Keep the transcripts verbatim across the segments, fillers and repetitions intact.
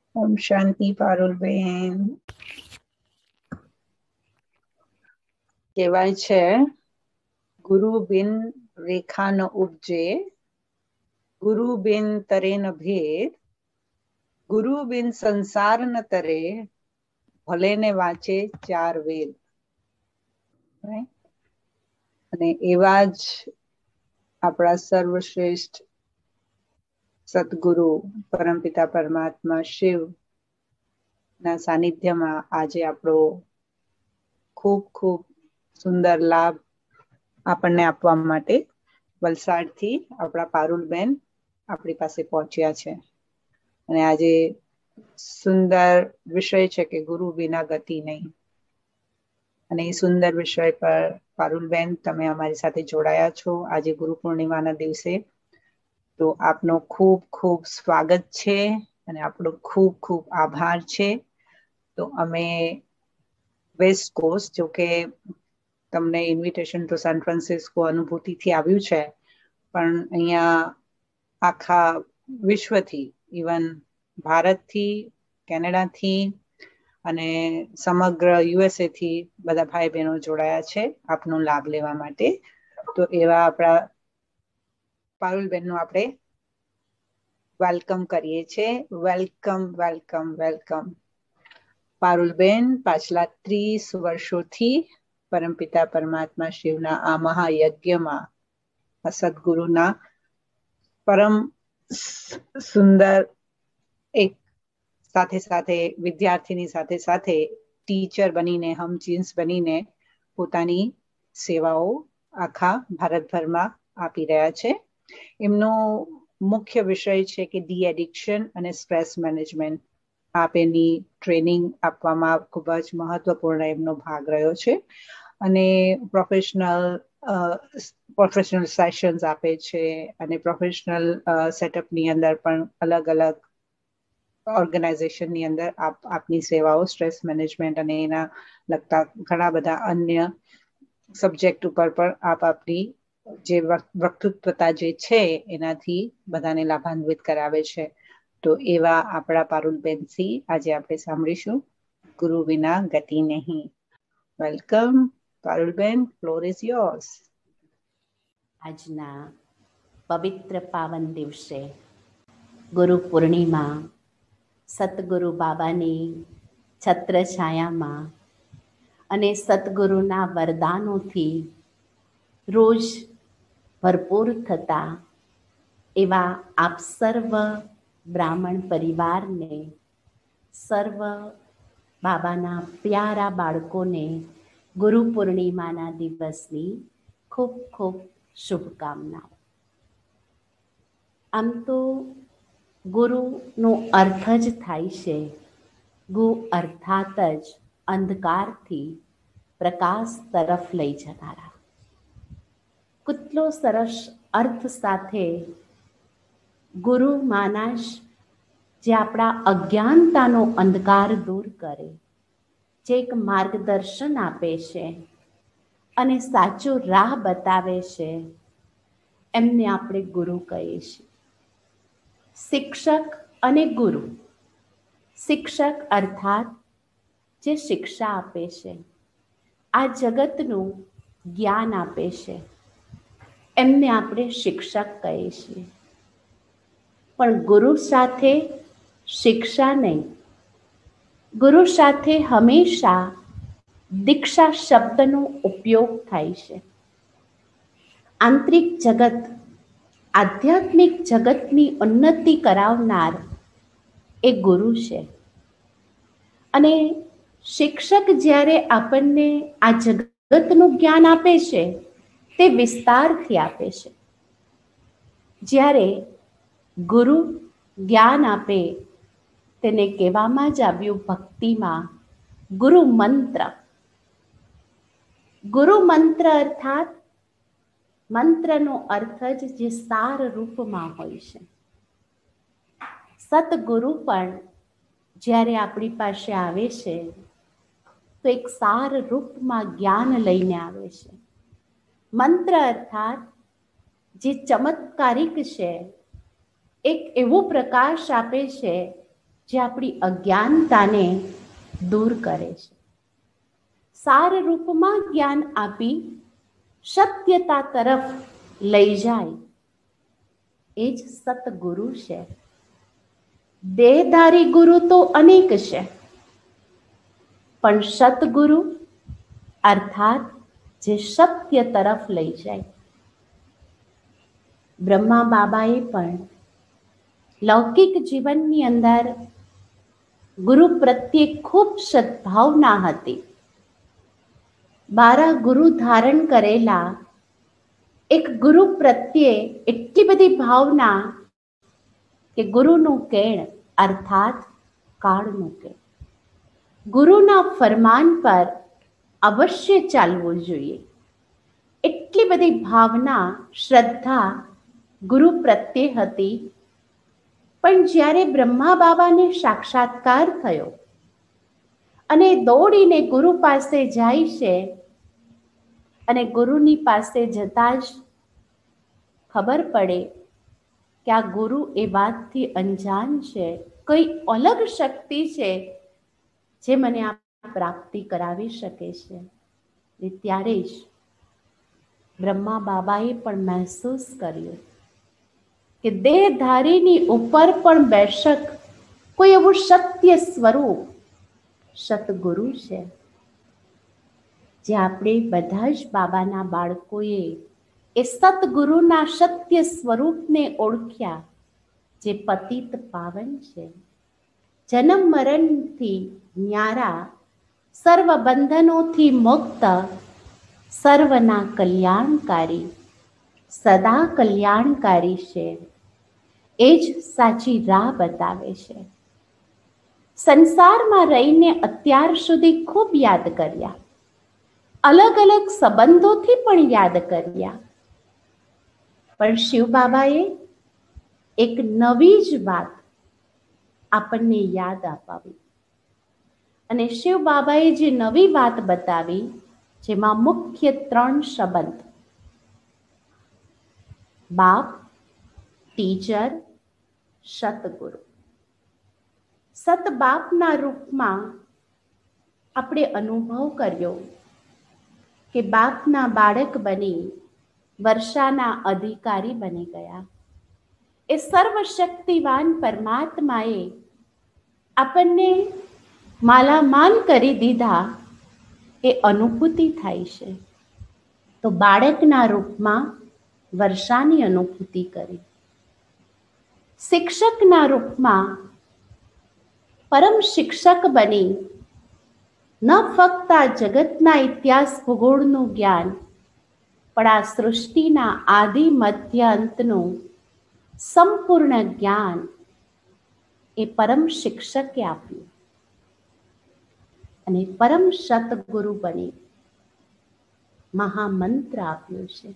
ઓમ શાંતિ પારુલબેન. કહેવાય છે ગુરુ બિન રેખા ન ઉપજે, ગુરુ બિન તરે ન ભેદ, ગુરુ બિન સંસાર ન તરે, ભલે ને વાંચે ચાર વેદ. અને એવા જ આપણા સર્વશ્રેષ્ઠ સદગુરુ પરમપિતા પરમાત્મા શિવ ના સાનિધ્યમાં આજે આપણો ખૂબ ખૂબ સુંદર લાભ આપણને આપવા માટે વલસાડથી આપણા પારુલબેન આપણી પાસે પહોંચ્યા છે. અને આજે સુંદર વિષય છે કે ગુરુ વિના ગતિ નહીં. અને એ સુંદર વિષય પર પારુલબેન તમે અમારી સાથે જોડાયા છો આજે ગુરુ પૂર્ણિમાના દિવસે. તો આપનો ખૂબ ખૂબ સ્વાગત છે અને આપણો ખૂબ ખૂબ આભાર છે. તો અમે વેસ્ટ કોસ્ટ, જો કે તમને ઇન્વિટેશન ટુ સાન ફ્રાન્સિસ્કો અનુભૂતિથી આવ્યું છે, પણ અહીંયા આખા વિશ્વથી, ઇવન ભારતથી, કેનેડાથી અને સમગ્ર યુએસએ થી બધા ભાઈ બહેનો જોડાયા છે આપનો લાભ લેવા માટે. તો એવા આપણા પારુલબેનનું આપણે વેલકમ કરીએ છીએ. વેલકમ વેલકમ વેલકમ પારુલબેન પાછલા ત્રીસ વર્ષોથી પરમપિતા પરમાત્મા શિવના આ મહાયજ્ઞમાં સદગુરુના પરમ સુંદર એક સાથે સાથે વિદ્યાર્થીની સાથે સાથે ટીચર બનીને, હમચીન્સ બનીને પોતાની સેવાઓ આખા ભારતભરમાં આપી રહ્યા છે. એમનો મુખ્ય વિષય છે કે ડી એડિક્શન અને સ્ટ્રેસ મેનેજમેન્ટ. આપ એની ટ્રેનિંગ આપવામાં ખૂબ જ મહત્વપૂર્ણ એમનો ભાગ રહ્યો છે. અને પ્રોફેશનલ પ્રોફેશનલ સેશન્સ આપે છે અને પ્રોફેશનલ સેટઅપની અંદર પણ અલગ અલગ ઓર્ગેનાઇઝેશનની અંદર આપ આપની સેવાઓ સ્ટ્રેસ મેનેજમેન્ટ અને એના લગતા ઘણા બધા અન્ય સબ્જેક્ટ ઉપર પણ આપ આપની જે વક્તૃત્વતા જે છે એનાથી બધાને લાભાન્વિત કરાવે છે. તો એવા આપણા પારુલબેનથી આજે આપણે સાંભળીશું ગુરુ વિના ગતિ નહીં. Welcome Parulben, floor is yours. આજના પવિત્ર પાવન દિવસે ગુરુ પૂર્ણિમા, સતગુરુ બાબાની છત્રછાયામાં અને સતગુરુના વરદાનોથી રોજ ભરપૂર થતા એવા આપ સર્વ બ્રાહ્મણ પરિવારને, સર્વ બાબાના પ્યારા બાળકોને ગુરુ પૂર્ણિમાના દિવસની ખૂબ ખૂબ શુભકામનાઓ. આમ તો ગુરુનો અર્થ જ થાય છે ગુ અર્થાત જ અંધકારથી પ્રકાશ તરફ લઈ જનારા. કેટલો સરસ અર્થ સાથે ગુરુ માનસ જે આપણા અજ્ઞાનતાનો અંધકાર દૂર કરે, જે એક માર્ગદર્શન આપે છે અને સાચું રાહ બતાવે છે, એમને આપણે ગુરુ કહીએ છીએ. શિક્ષક અને ગુરુ. શિક્ષક અર્થાત જે શિક્ષા આપે છે, આ જગતનું જ્ઞાન આપે છે, એમને આપણે શિક્ષક કહીએ છીએ. પણ ગુરુ સાથે શિક્ષા નહીં, ગુરુ સાથે હંમેશા દીક્ષા શબ્દનો ઉપયોગ થાય છે. આંતરિક જગત, આધ્યાત્મિક જગતની ઉન્નતિ કરાવનાર એ ગુરુ છે. અને શિક્ષક જ્યારે આપણને આ જગતનું જ્ઞાન આપે છે તે વિસ્તારથી આપે છે. જ્યારે ગુરુ જ્ઞાન આપે તેને કહેવામાં જ આવ્યું ભક્તિમાં ગુરુ મંત્ર. ગુરુ મંત્ર અર્થાત મંત્રનો અર્થ જ જે સાર રૂપમાં હોય છે. સતગુરુ પણ જ્યારે આપણી પાસે આવે છે તો એક સાર રૂપમાં જ્ઞાન લઈને આવે છે. મંત્ર અર્થાત જે ચમત્કારિક છે, એક એવો પ્રકાશ આપે છે જે આપણી અજ્ઞાનતાને દૂર કરે છે. સાર રૂપમાં જ્ઞાન આપી સત્યતા તરફ લઈ જાય એ જ સતગુરુ છે. દેહધારી ગુરુ તો અનેક છે, પણ સતગુરુ અર્થાત જે સત્ય તરફ લઈ જાય. બ્રહ્મા બાબાએ પણ લૌકિક જીવનની અંદર ગુરુ પ્રત્યે ખૂબ સદ્ભાવના હતી. બારા ગુરુ ધારણ કરેલા એક ગુરુ પ્રત્યે એટલી બધી ભાવના કે ગુરુનું કેણ અર્થાત કાળનું કેણ, ગુરુના ફરમાન પર અવશ્ય ચાલવું જોઈએ. એટલી બધી ભાવના, શ્રદ્ધા ગુરુ પ્રત્યે હતી. પણ જ્યારે બ્રહ્મા બાબાને સાક્ષાત્કાર થયો અને દોડીને ગુરુ પાસે જાય છે અને ગુરુની પાસે જતા જ ખબર પડે કે આ ગુરુ એ વાતથી અંજાન છે, કઈ અલગ શક્તિ છે જે મને આ પ્રાપ્તિ કરાવી શકે છે. એ ત્યારે જ બ્રહ્મા બાબાએ પણ મહેસૂસ કર્યું કે દેહધારીની ઉપર પણ બેશક કોઈ એવું સત્ય સ્વરૂપ સતગુરુ છે. જે આપણે બધા જ બાબાના બાળકોએ એ સતગુરુના સત્ય સ્વરૂપને ઓળખ્યા, જે પતિત પાવન છે, જન્મ મરણથી ન્યારા, સર્વ બંધનોથી મુક્ત, સર્વના કલ્યાણકારી, સદા કલ્યાણકારી છે. એ જ સાચી રાહ બતાવે છે. સંસારમાં રહીને અત્યાર સુધી ખૂબ યાદ કર્યા, અલગ અલગ સંબંધોથી પણ યાદ કર્યા, પણ શિવ બાબાએ એક નવી જ વાત આપણને યાદ અપાવી. અને શિવ બાબાએ જે નવી વાત બતાવી, જેમાં મુખ્ય ત્રણ સંબંધ, બાપ, ટીચર, સતગુરુ. સતબાપના રૂપમાં આપણે અનુભવ કર્યો કે બાપના બાળક બની વર્ષાના અધિકારી બની ગયા. એ સર્વશક્તિવાન પરમાત્માએ આપણને માલામાલ કરી દીધા એ અનુભૂતિ થાય છે. તો બાળકના રૂપમાં વર્ષાની અનુભૂતિ કરી, શિક્ષકના રૂપમાં પરમ શિક્ષક બની ન ફક્ત આ જગતના ઇતિહાસ ભૂગોળનું જ્ઞાન, પણ આ સૃષ્ટિના આદિ મધ્ય અંતનું સંપૂર્ણ જ્ઞાન એ પરમ શિક્ષકે આપ્યું. અને પરમ સતગુરુ બની મહામંત્ર આપ્યો છે.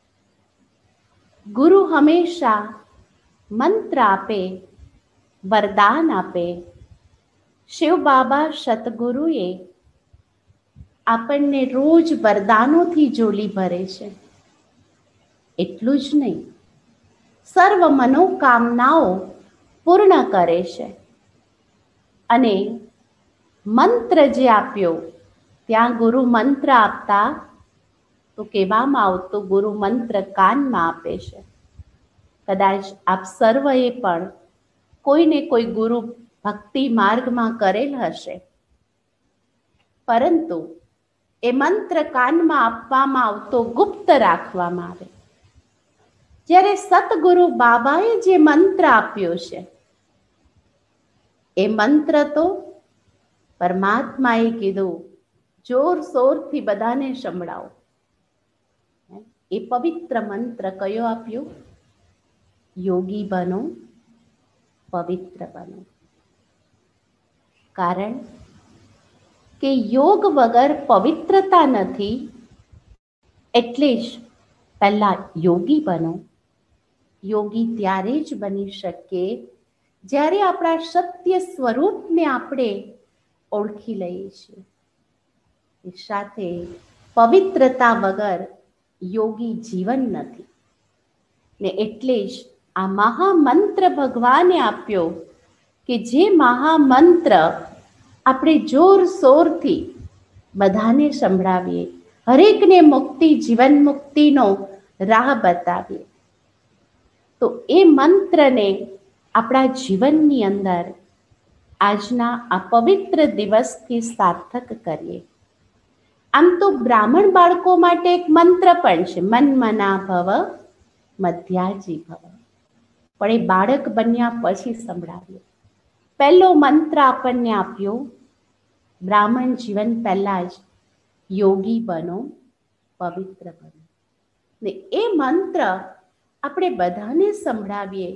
ગુરુ હંમેશા મંત્ર આપે, વરદાન આપે. શિવ બાબા સતગુરુએ આપણને રોજ વરદાનોથી ઝોલી ભરે છે. એટલું જ નહીં, સર્વ મનોકામનાઓ પૂર્ણ કરે છે. અને મંત્ર જે આપ્યો, ત્યાં ગુરુ મંત્ર આપતા તો કહેવામાં આવતું ગુરુ મંત્ર કાનમાં આપે છે. કદાચ આપ સર્વએ પણ કોઈને કોઈ ગુરુ ભક્તિ માર્ગમાં કરેલ હશે, પરંતુ એ મંત્ર કાનમાં આપવામાં આવતો ગુપ્ત રાખવામાં આવે. જ્યારે સતગુરુ બાબાએ જે મંત્ર આપ્યો છે, એ મંત્ર તો પરમાત્માએ કીધું જોર શોરથી બધાને સંભળાવો. એ પવિત્ર મંત્ર કયો આપ્યો? યોગી બનો, પવિત્ર બનો. કારણ કે યોગ વગર પવિત્રતા નથી. એટલે જ પહેલા યોગી બનો. યોગી ત્યારે જ બની શકીએ જ્યારે આપણા સત્ય સ્વરૂપને આપણે ઓળખી લઈએ છીએ. સાથે પવિત્રતા વગર યોગી જીવન નથી. ને એટલે જ આ મહામંત્ર ભગવાને આપ્યો કે જે મહામંત્ર આપણે જોરશોરથી બધાને સંભળાવીએ, હરેકને મુક્તિ, જીવન મુક્તિનો રાહ બતાવીએ, તો એ મંત્રને આપણા જીવનની અંદર આજના આ પવિત્ર દિવસથી સાર્થક કરીએ. આમ તો બ્રાહ્મણ બાળકો માટે એક મંત્ર પણ છે, મન્મના ભવ મધ્યાજી ભવ, પણ એ બાળક બન્યા પછી સંભળાવીએ. પહેલો મંત્ર આપણને આપ્યો, બ્રાહ્મણ જીવન પહેલા જ યોગી બનો, પવિત્ર બનો. ને એ મંત્ર આપણે બધાને સંભળાવીએ.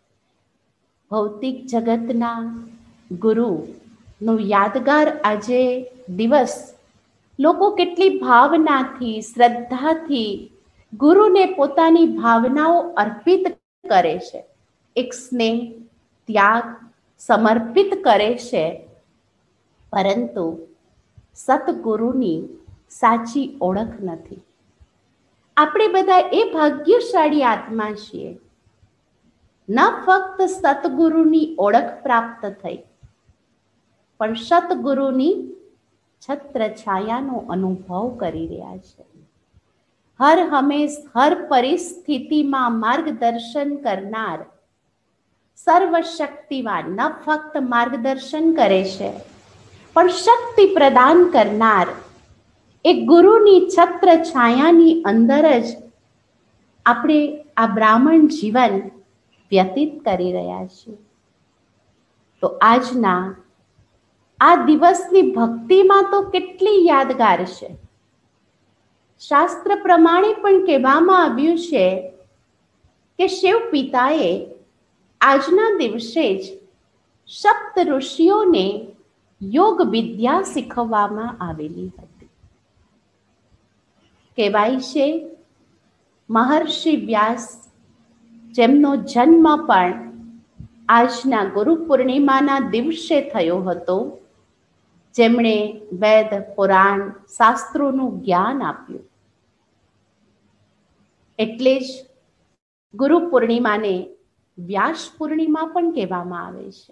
ભૌતિક જગતના ગુરુનો યાદગાર આજે દિવસ લોકો કેટલી ભાવનાથી, શ્રદ્ધાથી ગુરુને પોતાની ભાવનાઓ અર્પિત કરે છે, એક સ્નેહ, ત્યાગ સમર્પિત કરે છે. પરંતુ સતગુરુની સાચી ઓળખ નથી. આપણે બધા એ ભાગ્યશાળી આત્મા છીએ, ન ફક્ત સતગુરુની ઓળખ પ્રાપ્ત થઈ, પણ સતગુરુની છત્ર છાયાનો અનુભવ કરી રહ્યા છે. હર હંમેશ, હર પરિસ્થિતિમાં માર્ગદર્શન કરનાર સર્વશક્તિવાન ન ફક્ત માર્ગદર્શન કરે છે, પણ શક્તિ પ્રદાન કરનાર એક ગુરુની છત્ર છાયાની અંદર જ આપણે આ બ્રાહ્મણ જીવન વ્યતીત કરી રહ્યા છીએ. તો આજના આ દિવસની ભક્તિમાં તો કેટલી યાદગાર છે. શાસ્ત્ર પ્રમાણે પણ કહેવામાં આવ્યું છે કે શિવ પિતાએ આજના દિવસે જ સપ્ત ઋષિઓને યોગ વિદ્યા શીખવવામાં આવેલી હતી. કહેવાય છે મહર્ષિ વ્યાસ, જેમનો જન્મ પણ આજના ગુરુ પૂર્ણિમાના દિવસે થયો હતો, જેમણે વેદ, પુરાણ, શાસ્ત્રોનું જ્ઞાન આપ્યું. એટલે જ ગુરુ પૂર્ણિમાને વ્યાસ પૂર્ણિમા પણ કહેવામાં આવે છે.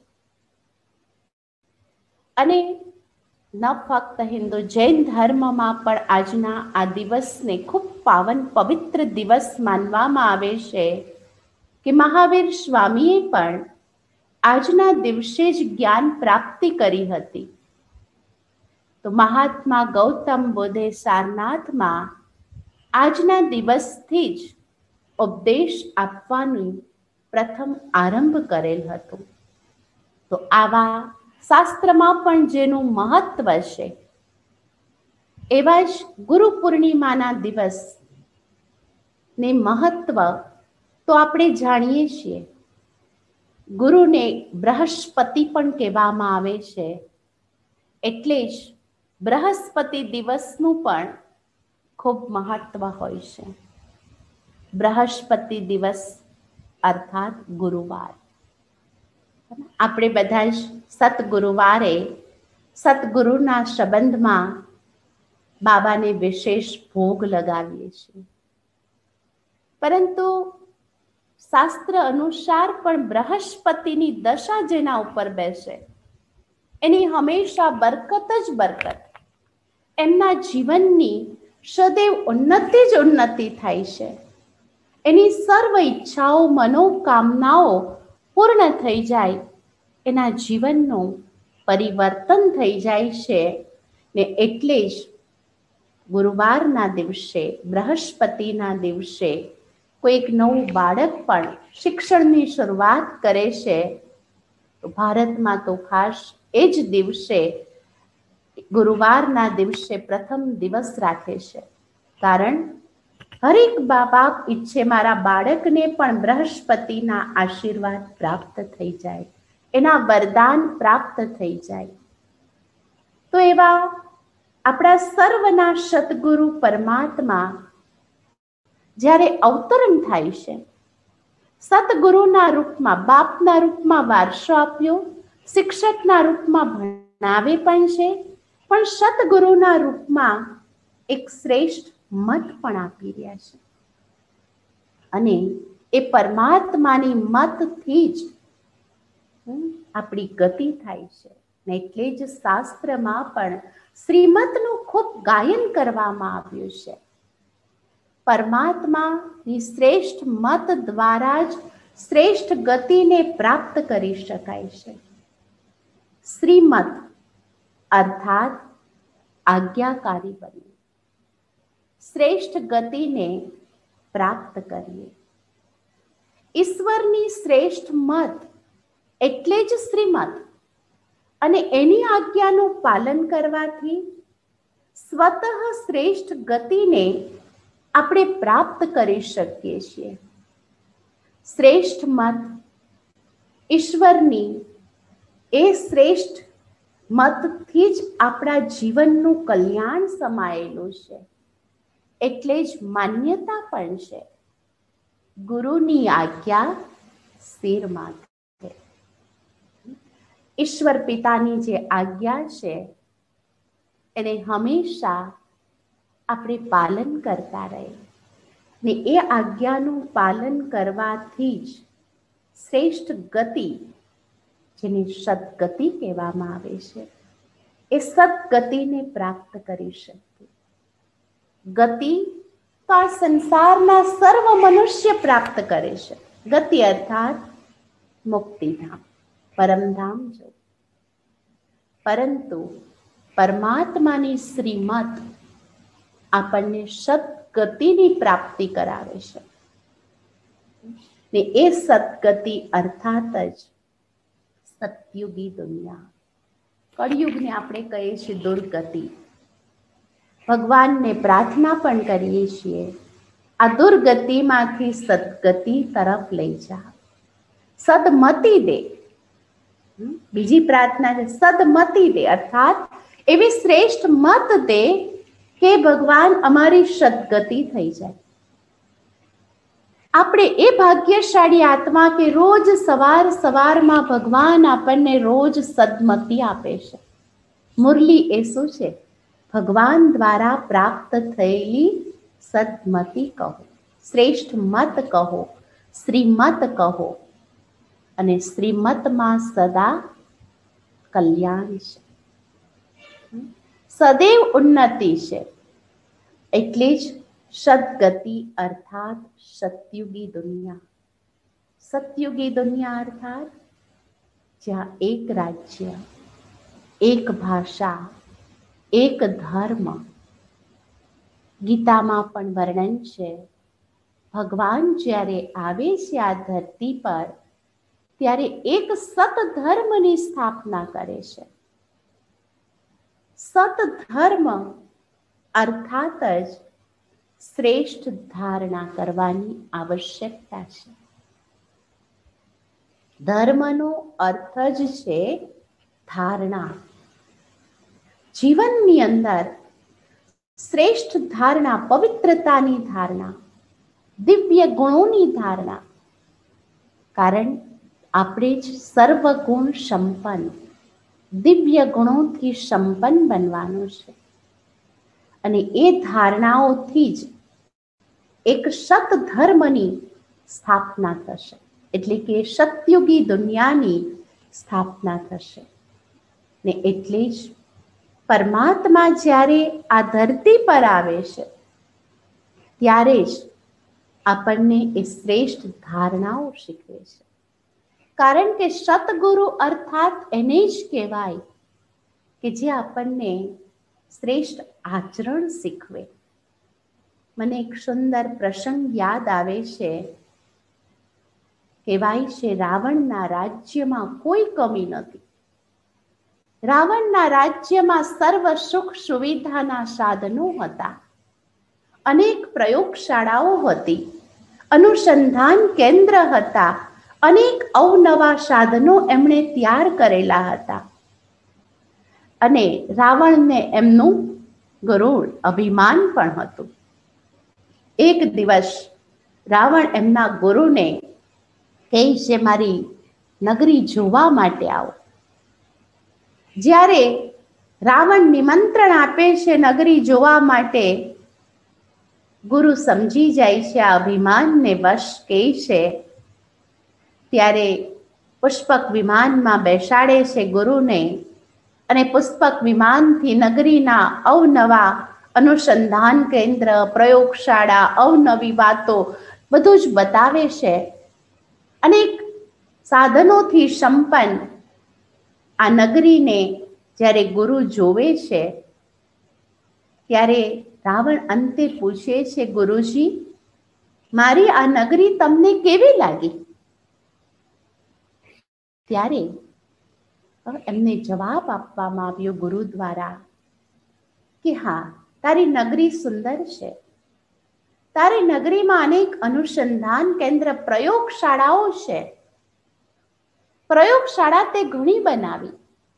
અને ન ફક્ત હિન્દુ જૈન ધર્મમાં પણ આજના આ દિવસને ખૂબ પાવન પવિત્ર દિવસ માનવામાં આવે છે કે મહાવીર સ્વામીએ પણ આજના દિવસે જ જ્ઞાન પ્રાપ્તિ કરી હતી. તો મહાત્મા ગૌતમ બુદ્ધે સારનાથમાં આજના દિવસથી જ ઉપદેશ આપવાનું પ્રથમ આરંભ કરેલ હતું. તો આવા શાસ્ત્રમાં પણ જેનું મહત્વ છે, એવા જ ગુરુ પૂર્ણિમાના દિવસ ને મહત્વ તો આપણે જાણીએ છીએ. ગુરુને બૃહસ્પતિ પણ કહેવામાં આવે છે, એટલે જ બૃહસ્પતિ દિવસનું પણ ખૂબ મહત્વ હોય છે. બૃહસ્પતિ દિવસ અર્થાત ગુરુવાર. આપણે બધા જ સતગુરુવારે સતગુરુના સંબંધમાં બાબાને વિશેષ ભોગ લગાવીએ છીએ. પરંતુ શાસ્ત્ર અનુસાર પણ બૃહસ્પતિની દશા જેના ઉપર બેસે એની હંમેશા બરકત જ બરકત, એમના જીવનની સદૈવ ઉન્નતિ જ ઉન્નતિ થાય છે. એની સર્વ ઈચ્છાઓ, મનોકામનાઓ પૂર્ણ થઈ જાય, એના જીવનનું પરિવર્તન થઈ જાય છે. ને એટલે જ ગુરુવારના દિવસે, બૃહસ્પતિના દિવસે કોઈક નવું બાળક પણ શિક્ષણની શરૂઆત કરે છે. ભારતમાં તો ખાસ એ જ દિવસે, ગુરુવારના દિવસે પ્રથમ દિવસ રાખે છે. કારણ હરેક બા બાપ ઈચ્છે મારા બાળકને પણ બૃહસ્પતિના આશીર્વાદ પ્રાપ્ત થઈ જાય, એના વરદાન પ્રાપ્ત થઈ જાય. તો એવા આપણા સર્વના સદગુરુ પરમાત્મા જ્યારે અવતરણ થાય છે, સતગુરુના રૂપમાં, બાપના રૂપમાં વારસો આપ્યો, શિક્ષકના રૂપમાં ભણાવે પણ છે, પણ સતગુરુના રૂપમાં એક શ્રેષ્ઠ મત પણ આપી રહ્યા છે. અને એ પરમાત્માની મતથી જ આપણી ગતિ થાય છે. ને એટલે જ શાસ્ત્રમાં પણ શ્રીમતનું ખૂબ ગાયન કરવામાં આવ્યું છે. પરમાત્માની શ્રેષ્ઠ મત દ્વારા જ શ્રેષ્ઠ ગતિને પ્રાપ્ત કરી શકાય છે. શ્રીમત અર્થાત આજ્ઞાકારી બનવું, શ્રેષ્ઠ ગતિને પ્રાપ્ત કરીએ. ઈશ્વરની શ્રેષ્ઠ મત એટલે જ શ્રીમત, અને એની આજ્ઞાનું પાલન કરવાથી સ્વતઃ શ્રેષ્ઠ ગતિને આપણે પ્રાપ્ત કરી શકીએ છીએ. શ્રેષ્ઠ મત ઈશ્વરની એ શ્રેષ્ઠ મતથી જ આપણા જીવનનું કલ્યાણ સમાયેલું છે. એટલે જ માન્યતા પણ છે, ગુરુની આજ્ઞા શિર માથે. ઈશ્વર પિતાની જે આજ્ઞા છે એને હંમેશા આપણે પાલન કરતા રહે, ને એ આજ્ઞાનું પાલન કરવાથી જ શ્રેષ્ઠ ગતિ, જેને સદગતિ કહેવામાં આવે છે, એ સદગતિને પ્રાપ્ત કરી શકીએ. ગતિ તો આ સંસારના સર્વ મનુષ્ય પ્રાપ્ત કરે છે. ગતિ અર્થાત મુક્તિધામ, પરમધામ જો. પરંતુ પરમાત્માની શ્રીમત આપણને સદગતિની પ્રાપ્તિ કરાવે છે. ને એ સદગતિ અર્થાત જ સતયુગી દુનિયા. કળિયુગને આપણે કહીએ છીએ દુર્ગતિ. ભગવાનને પ્રાર્થના પણ કરીએ છીએ, આ દુર્ગતિમાંથી સદગતિ તરફ લઈ જા, સદમતિ દે. બીજી પ્રાર્થના છે સદમતિ દે, અર્થાત એવી શ્રેષ્ઠ મત દે કે ભગવાન અમારી સદગતિ થઈ જાય. આપણે એ ભાગ્યશાળી આત્મા કે રોજ સવાર સવારમાં ભગવાન આપણને રોજ સદમતિ આપે છે. મુરલી એ શું છે? ભગવાન દ્વારા પ્રાપ્ત થયેલી સદમતિ કહો, શ્રેષ્ઠ મત કહો, શ્રીમત કહો. અને શ્રીમતમાં સદા કલ્યાણ છે, સદૈવ ઉન્નતિ છે. એટલે જ સદગતિ અર્થાત સતયુગી દુનિયા. સતયુગી દુનિયા અર્થાત જ્યાં એક રાજ્ય, એક ભાષા, એક ધર્મ. ગીતામાં પણ વર્ણન છે, ભગવાન જ્યારે આવે છે આ ધરતી પર ત્યારે એક સત ધર્મની સ્થાપના કરે છે. સત ધર્મ અર્થાત જ શ્રેષ્ઠ ધારણા કરવાની આવશ્યકતા છે. ધર્મનો અર્થ જ છે ધારણા. જીવનની અંદર શ્રેષ્ઠ ધારણા, પવિત્રતાની ધારણા, દિવ્ય ગુણોની ધારણા. કારણ આપણે જ સર્વગુણ સંપન્ન, દિવ્ય ગુણોથી સંપન્ન બનવાનું છે. અને એ ધારણાઓથી જ એક સત ધર્મની સ્થાપના થશે, એટલે કે સતયુગી દુનિયાની સ્થાપના થશે. ને એટલે જ પરમાત્મા જ્યારે આ ધરતી પર આવે છે ત્યારે જ આપણને એ શ્રેષ્ઠ ધારણાઓ શીખવે છે. કારણ કે સતગુરુ અર્થાત એને જ કહેવાય કે જે આપણને શ્રેષ્ઠ આચરણ શીખવે. મને એક સુંદર પ્રસંગ યાદ આવે છે. કહેવાય છે રાવણના રાજ્યમાં કોઈ કમી નથી. રાવણના રાજ્યમાં સર્વ સુખ સુવિધાના સાધનો હતા, અનેક પ્રયોગશાળાઓ હતી, અનુસંધાન કેન્દ્ર હતા, અનેક અવનવા સાધનો એમણે તૈયાર કરેલા હતા. અને રાવણને એમનું ગરુડ અભિમાન પણ હતું. એક દિવસ રાવણ એમના ગુરુને કહે છે, મારી નગરી જોવા માટે આવો. જ્યારે રાવણ નિમંત્રણ આપે છે નગરી જોવા માટે, ગુરુ સમજી જાય છે આ અભિમાનને વશ કહે છે. ત્યારે પુષ્પક વિમાનમાં બેસાડે છે ગુરુને, અને પુષ્પક વિમાનથી નગરીના અવનવા અનુસંધાન કેન્દ્ર, પ્રયોગશાળા, અવનવી વાતો બધું જ બતાવે છે. અનેક સાધનોથી સંપન્ન આ નગરીને જ્યારે ગુરુ જોવે છે ત્યારે રાવણ અંતે પૂછે છે, ગુરુજી, મારી આ નગરી તમને કેવી લાગી? ત્યારે એમને જવાબ આપવામાં આવ્યો ગુરુ દ્વારા કે હા, તારી નગરી સુંદર છે. તારી નગરીમાં અનેક અનુસંધાન કેન્દ્ર, પ્રયોગશાળાઓ છે. પ્રયોગશાળા તે ઘણી બનાવી,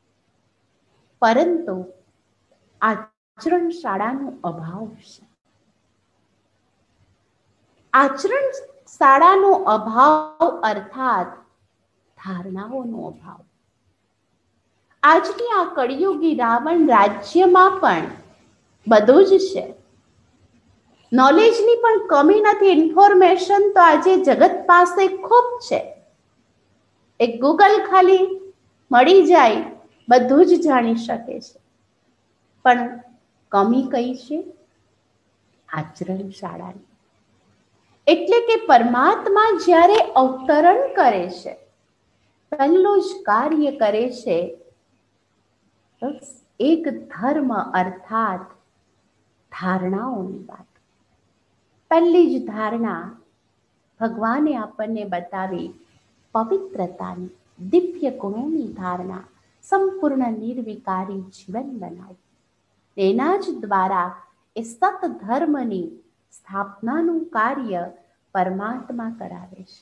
પરંતુ આચરણ શાળાનો અભાવ છે. આચરણ શાળાનો અભાવ અર્થાત ધારણાઓનો અભાવ. આજની આ કળિયુગી રાવણ રાજ્યમાં પણ બધું જ છે. નોલેજની પણ કમી નથી. ઇન્ફોર્મેશન તો આજે જગત પાસે ખૂબ છે. એક ગૂગલ ખાલી મળી જાય, બધું જ જાણી શકે છે. પણ કમી કઈ છે? આચરણ શાળાની. એટલે કે પરમાત્મા જ્યારે અવતરણ કરે છે, પહેલું જ કાર્ય કરે છે એક ધર્મ અર્થાત ધારણાઓની વાત. પહેલી જ ધારણા ભગવાને આપણને બતાવી પવિત્રતાની, દિવ્ય ગુણોની ધારણા, સંપૂર્ણ નિર્વિકારી જીવન બનાવવું. તેના જ દ્વારા એ સત ધર્મની સ્થાપનાનું કાર્ય પરમાત્મા કરાવે છે.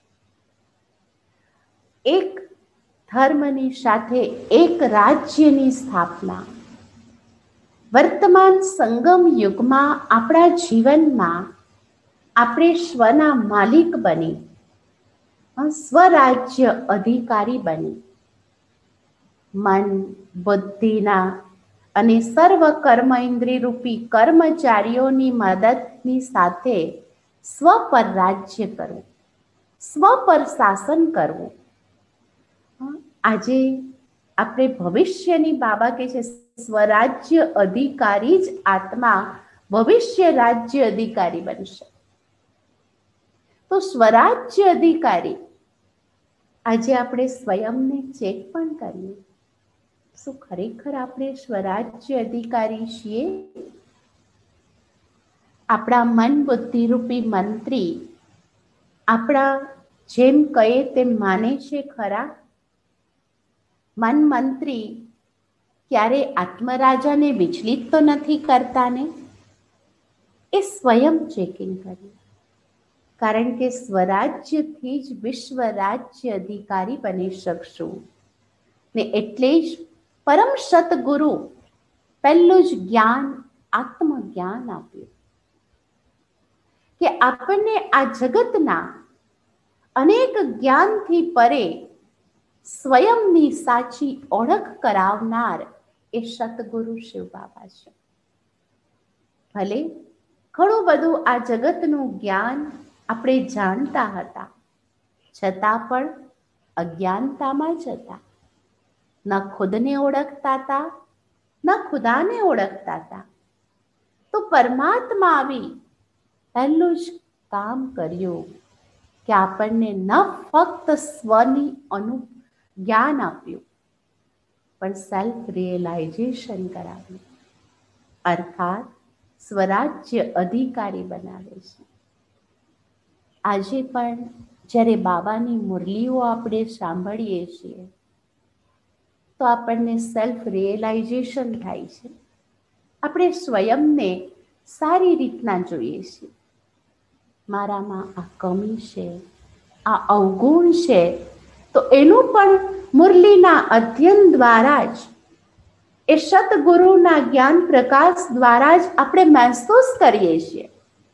એક ધર્મની સાથે એક રાજ્યની સ્થાપના. વર્તમાન સંગમ યુગમાં આપણા જીવનમાં આપણે સ્વના માલિક બની, સ્વરાજ્ય અધિકારી બની, મન, બુદ્ધિના અને સર્વ કર્મ ઇન્દ્રિય રૂપી કર્મચારીઓની મદદની સાથે સ્વ પર રાજ્ય કરવું, સ્વ પર શાસન કરવું. આજે આપણે ભવિષ્યની બાબા કે છે સ્વરાજ્ય અધિકારી જ આત્મા ભવિષ્ય રાજ્ય અધિકારી બનશે. તો સ્વરાજ્ય અધિકારી આજે આપણે સ્વયંને ચેક પણ કરીએ, શું ખરેખર આપણે સ્વરાજ્ય અધિકારી છીએ? આપણા મન બુદ્ધિ રૂપી મંત્રી આપણા જેમ કહે તેમ માને છે ખરા? મન મંત્રી ક્યારે આત્મરાજાને વિચલિત તો નથી કરતા ને? એ સ્વયં ચેકિંગ કરીએ. કારણ કે સ્વરાજ્યથી જ વિશ્વ રાજ્ય અધિકારી બની શકશું. ને એટલે જ પરમ સતગુરુ પહેલું જ જ્ઞાન આત્મજ્ઞાન આપ્યું કે આપણને આ જગતના અનેક જ્ઞાનથી પરે સ્વયંની સાચી ઓળખ કરાવનાર એ સતગુરુ શિવ બાબા છે. ભલે ઘણું બધું આ જગતનું જ્ઞાન આપણે જાણતા હતા, છતાં પણ અજ્ઞાનતામાં જ હતા. ન ખુદને ઓળખતા હતા, ન ખુદાને ઓળખતા હતા. તો પરમાત્મા આવી પહેલું જ કામ કર્યું કે આપણને ન ફક્ત સ્વની અનુ જ્ઞાન આપ્યું, પણ સેલ્ફ રિયલાઇઝેશન કરાવ્યું, અર્થાત સ્વરાજ્ય અધિકારી બનાવે છે. આજે પણ જ્યારે બાબાની મુરલીઓ આપણે સાંભળીએ છીએ તો આપણને સેલ્ફ રિયલાઇઝેશન થાય છે. આપણે સ્વયંને સારી રીતના જોઈએ છીએ. મારામાં આ કમી છે, આ અવગુણ છે, તો એનું પણ મુરલીના અધ્યયન દ્વારા જ, એ સતગુરુના જ્ઞાન પ્રકાશ દ્વારા જ આપણે મહેસૂસ કરીએ છીએ.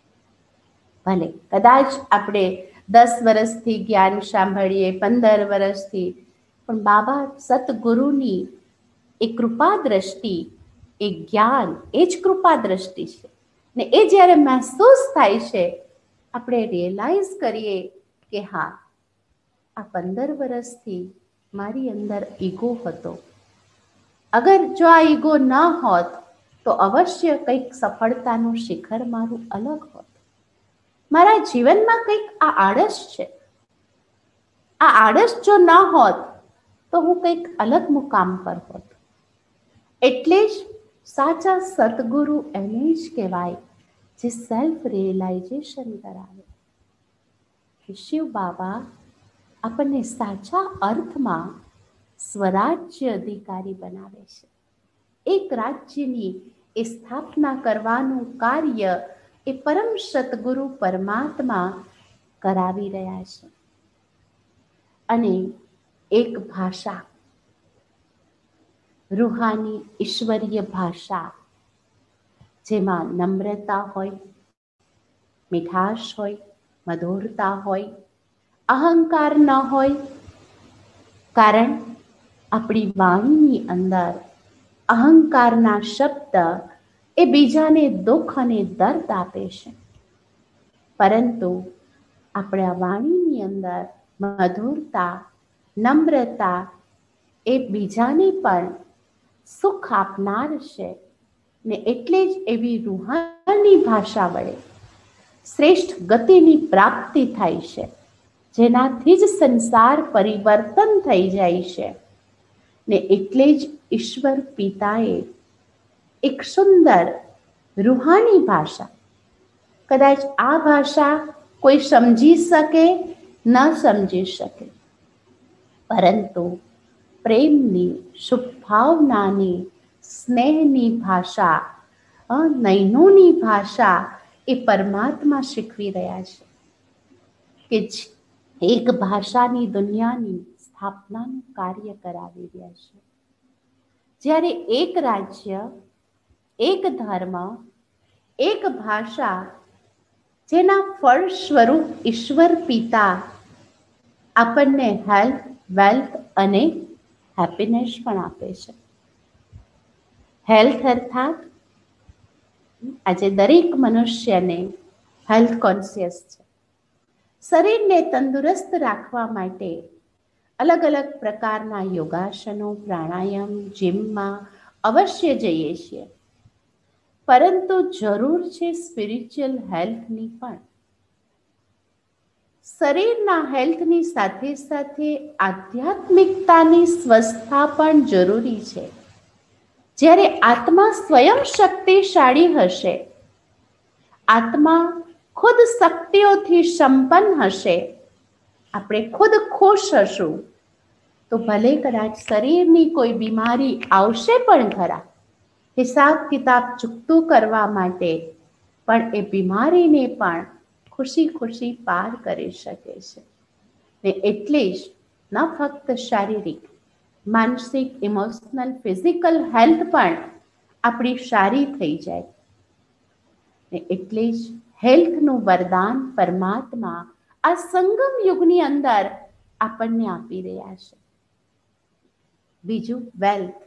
ભલે કદાચ આપણે દસ વર્ષથી જ્ઞાન સાંભળીએ, પંદર વર્ષથી, પણ બાબા સતગુરુની એ કૃપા દ્રષ્ટિ, એ જ્ઞાન, એ જ કૃપા દ્રષ્ટિ છે. ને એ જ્યારે મહેસૂસ થાય છે, આપણે રિયલાઇઝ કરીએ કે હા, આ પંદર વર્ષથી મારી અંદર ઈગો હતો. અગર જો આ ઈગો ન હોત તો અવશ્ય કંઈક સફળતાનું શિખર મારું અલગ હોત. મારા જીવનમાં કંઈક આ આળસ છે. આ આળસ જો ન હોત તો હું કંઈક અલગ મુકામ પર હોત. એટલે જ સાચા સદગુરુ એને જ કહેવાય જે સેલ્ફ રિયલાઇઝેશન કરાવે. શિવ બાબા આપણને સાચા અર્થમાં સ્વરાજ્ય અધિકારી બનાવે છે. એક રાજ્યની એ સ્થાપના કરવાનું કાર્ય એ પરમ સતગુરુ પરમાત્મા કરાવી રહ્યા છે. અને એક ભાષા, રૂહાની ઈશ્વરીય ભાષા, જેમાં નમ્રતા હોય, મીઠાશ હોય, મધુરતા હોય, અહંકાર ન હોય. કારણ આપણી વાણીની અંદર અહંકારના શબ્દ એ બીજાને દુઃખ અને દર્દ આપે છે. પરંતુ આપણા વાણીની અંદર મધુરતા, નમ્રતા એ બીજાને પણ સુખ આપનાર છે. ને એટલે જ એવી રૂહાની ભાષા વડે શ્રેષ્ઠ ગતિની પ્રાપ્તિ થાય છે, જેનાથી જ સંસાર પરિવર્તન થઈ જાય છે. ને એટલે જ ઈશ્વર પિતાએ એક સુંદર રૂહાની ભાષા, કદાચ આ ભાષા કોઈ સમજી શકે ન સમજી શકે, પરંતુ પ્રેમની, શુભભાવનાની, સ્નેહની ભાષા, નયનોની ભાષા એ પરમાત્મા શીખવી રહ્યા છે કે એક ભાષાની દુનિયાની સ્થાપનાનું કાર્ય કરાવી રહ્યા છે. જ્યારે એક રાજ્ય, એક ધર્મ, એક ભાષા, જેના ફળ સ્વરૂપ ઈશ્વર પિતા આપણને હેલ્થ, વેલ્થ અને હેપીનેસ પણ આપે છે. હેલ્થ અર્થાત આજે દરેક મનુષ્યને હેલ્થ કોન્શિયસ છે. શરીરને તંદુરસ્ત રાખવા માટે અલગ અલગ પ્રકારના યોગાસનો, પ્રાણાયામ, જીમમાં અવશ્ય જઈએ છીએ. પરંતુ જરૂર છે સ્પિરિચ્યુઅલ હેલ્થની પણ. શરીરના હેલ્થની સાથે સાથે આધ્યાત્મિકતાની સ્વસ્થતા પણ જરૂરી છે. જ્યારે આત્મા સ્વયં શક્તિશાળી હશે, આત્મા ખુદ શક્તિઓથી સંપન્ન હશે, આપણે ખુદ ખુશ હશું, તો ભલે કદાચ શરીરની કોઈ બીમારી આવશે પણ ખરા, હિસાબ કિતાબ ચૂકતું કરવા માટે, પણ એ બીમારીને પણ ખુશી ખુશી પાર કરી શકે છે. ને એટલે જ ન ફક્ત શારીરિક, માનસિક, ઇમોશનલ, ફિઝિકલ હેલ્થ પણ આપણી સારી થઈ જાય. ને એટલે જ હેલ્થનું વરદાન પરમાત્મા આ સંગમ યુગની અંદર આપણને આપી રહ્યા છે. બીજું વેલ્થ.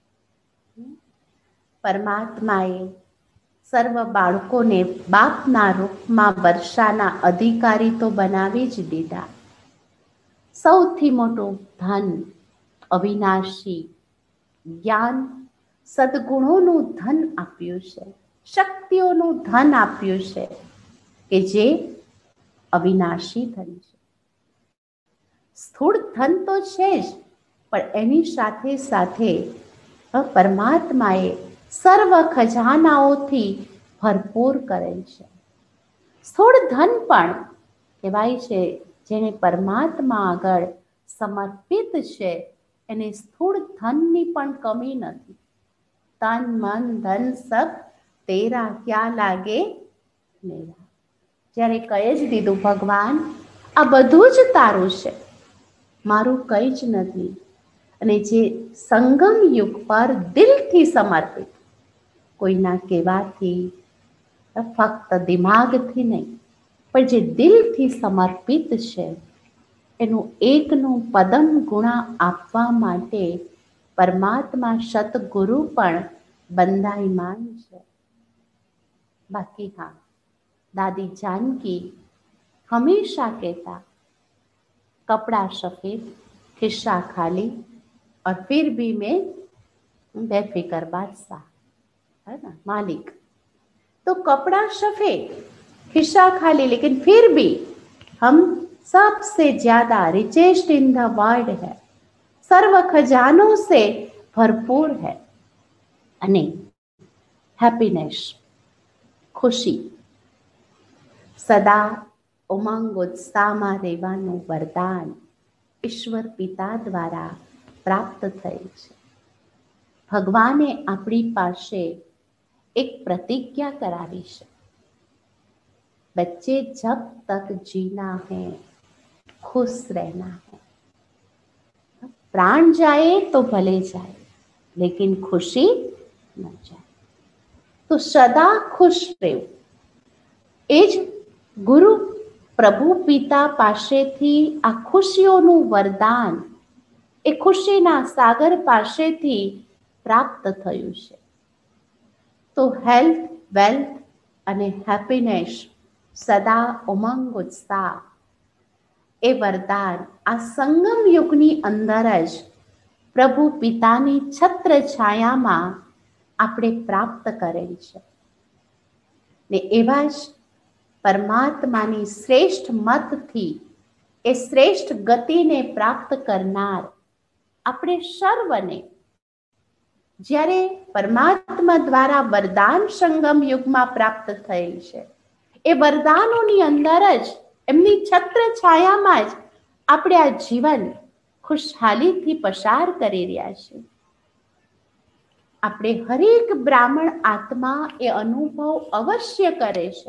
પરમાત્માએ સર્વ બાળકોને બાપના રૂપમાં વર્ષાના અધિકારી તો બનાવી જ દીધા. સૌથી મોટું ધન અવિનાશી જ્ઞાન, સદગુણોનું ધન આપ્યું છે, શક્તિઓનું ધન આપ્યું છે, કે જે અવિનાશી ધન છે. સ્થૂળ ધન તો છે જ, પણ એની સાથે સાથે પરમાત્માએ સર્વ ખજાનાઓથી ભરપૂર કરેલ છે. સ્થૂળ ધન પણ કહેવાય છે જેને પરમાત્મા આગળ સમર્પિત છે, એને સ્થૂળ ધનની પણ કમી નથી. તન મન ધન સબ તેરા ક્યાં લાગે મેરા. જ્યારે કહી જ દીધું ભગવાન આ બધું જ તારું છે, મારું કંઈ જ નથી. અને જે સંગમ યુગ પર દિલથી સમર્પિત, કોઈના કહેવાથી, ફક્ત દિમાગથી નહીં, પણ જે દિલથી સમર્પિત છે, એનું એકનું પદમ ગુણા આપવા માટે પરમાત્મા સતગુરુ પણ બંધાયમાન છે. બાકી હા, દાદી જાનકી હંમેશા કહેતા कपड़ा सफेद, खिस्सा खाली, और फिर भी मैं बेफिक्र बादशाह, है ना, मालिक। तो कपड़ा सफेद, खिस्सा खाली, लेकिन फिर भी हम सबसे ज्यादा रिचेस्ट इन द वर्ल्ड है, सर्व खजानों से भरपूर है। અને હેપીનેસ, ખુશી, સદા ઉમંગ ઉત્સાહમાં રહેવાનું વરદાન ઈશ્વર પિતા દ્વારા પ્રાપ્ત થયેલ છે. ભગવાને આપણી પાસે એક પ્રતિજ્ઞા કરાવી છે, बच्चे जब तक जीना है खुश रहना है. प्राण जाए तो भले जाए, लेकिन खुशी न जाए. तो सदा खुश રહેવું એ જ ગુરુ પ્રભુ પિતા પાસેથી આ ખુશીઓનું વરદાન એ ખુશીના સાગર પાસેથી પ્રાપ્ત થયું છે. તો હેલ્થ, વેલ્થ અને હેપીનેસ, સદા ઉમંગ ઉત્સાહ એ વરદાન આ સંગમ યુગની અંદર જ પ્રભુ પિતાની છત્ર છાયામાં આપણે પ્રાપ્ત કરેલ છે. ને એવા જ પરમાત્માની શ્રેષ્ઠ મતથી એ શ્રેષ્ઠ ગતિને પ્રાપ્ત કરનાર આપણે સર્વને જ્યારે પરમાત્મા દ્વારા વરદાન સંગમ યુગમાં પ્રાપ્ત થયેલ છે, એ વરદાનોની અંદર જ એમની છત્ર છાયામાં જ આપણે આ જીવન ખુશહાલીથી પસાર કરી રહ્યા છીએ. આપણે હરેક બ્રાહ્મણ આત્મા એ અનુભવ અવશ્ય કરે છે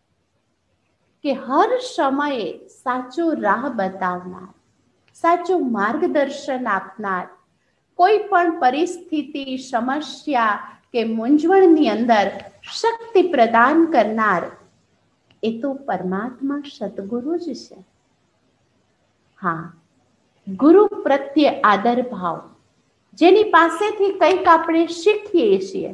કે હર સમયે સાચો રાહ બતાવનાર, સાચું માર્ગદર્શન આપનાર, કોઈ પણ પરિસ્થિતિ, સમસ્યા કે મૂંઝવણની અંદર શક્તિ પ્રદાન કરનાર એ તો પરમાત્મા સદગુરુ જ છે. હા, ગુરુ પ્રત્યે આદર ભાવ, જેની પાસેથી કંઈક આપણે શીખીએ છીએ.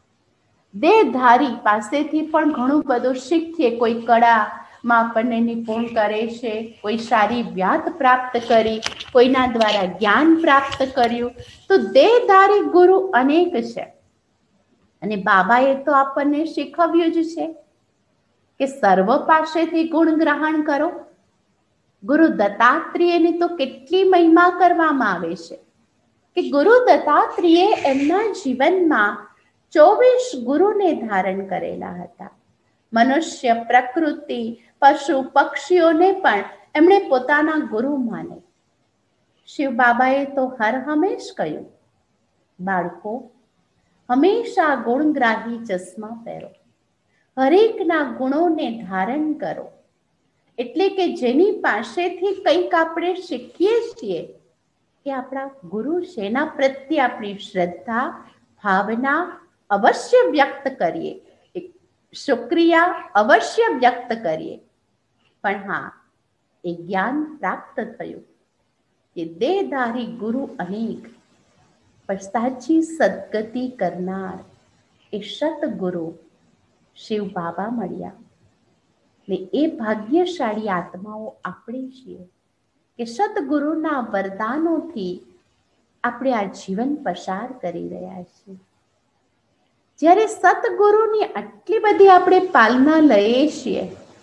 દેહધારી પાસેથી પણ ઘણું બધું શીખીએ. કોઈ કળામાં આપણને નિપુણ કરે છે, કોઈ સારી વ્યાત પ્રાપ્ત કરી, કોઈના દ્વારા જ્ઞાન પ્રાપ્ત કર્યું. તો દેહધારી ગુરુ અનેક છે. અને બાબાએ તો આપણને શીખવ્યું જ છે કે સર્વ પાસેથી ગુણ ગ્રહણ કરો. ગુરુ દત્તાત્રેયની તો કેટલી મહિમા કરવામાં આવે છે કે ગુરુ દત્તાત્રેય એમના જીવનમાં ચોવીસ ગુરુને ધારણ કરેલા હતા. મનુષ્ય, પ્રકૃતિ, પશુ, પક્ષીઓને પણ એમણે પોતાના ગુરુ માને. શિવ બાબાએ તો હર હંમેશ કહ્યું, બાળકો હંમેશા ગુણગ્રાહી ચશ્મા પહેરો, હરેકના ગુણોને ધારણ કરો. એટલે કે જેની પાસેથી કંઈક આપણે શીખીએ છીએ કે આપણા ગુરુ છે, એના પ્રત્યે આપણી શ્રદ્ધા, ભાવના અવશ્ય વ્યક્ત કરીએ, શુક્રિયા અવશ્ય વ્યક્ત કરીએ. પણ હા, એ જ્ઞાન પ્રાપ્ત થયું કે દેહધારી ગુરુ અનેક, પણ સાચી સદગતિ કરનાર એ સતગુરુ શિવ બાબા મળ્યા. ને એ ભાગ્યશાળી આત્માઓ આપણે છીએ કે સદગુરુના વરદાનોથી આપણે આ જીવન પસાર કરી રહ્યા છીએ. જ્યારે સતગુરુની આટલી બધી આપણે પાલના લઈએ છીએ,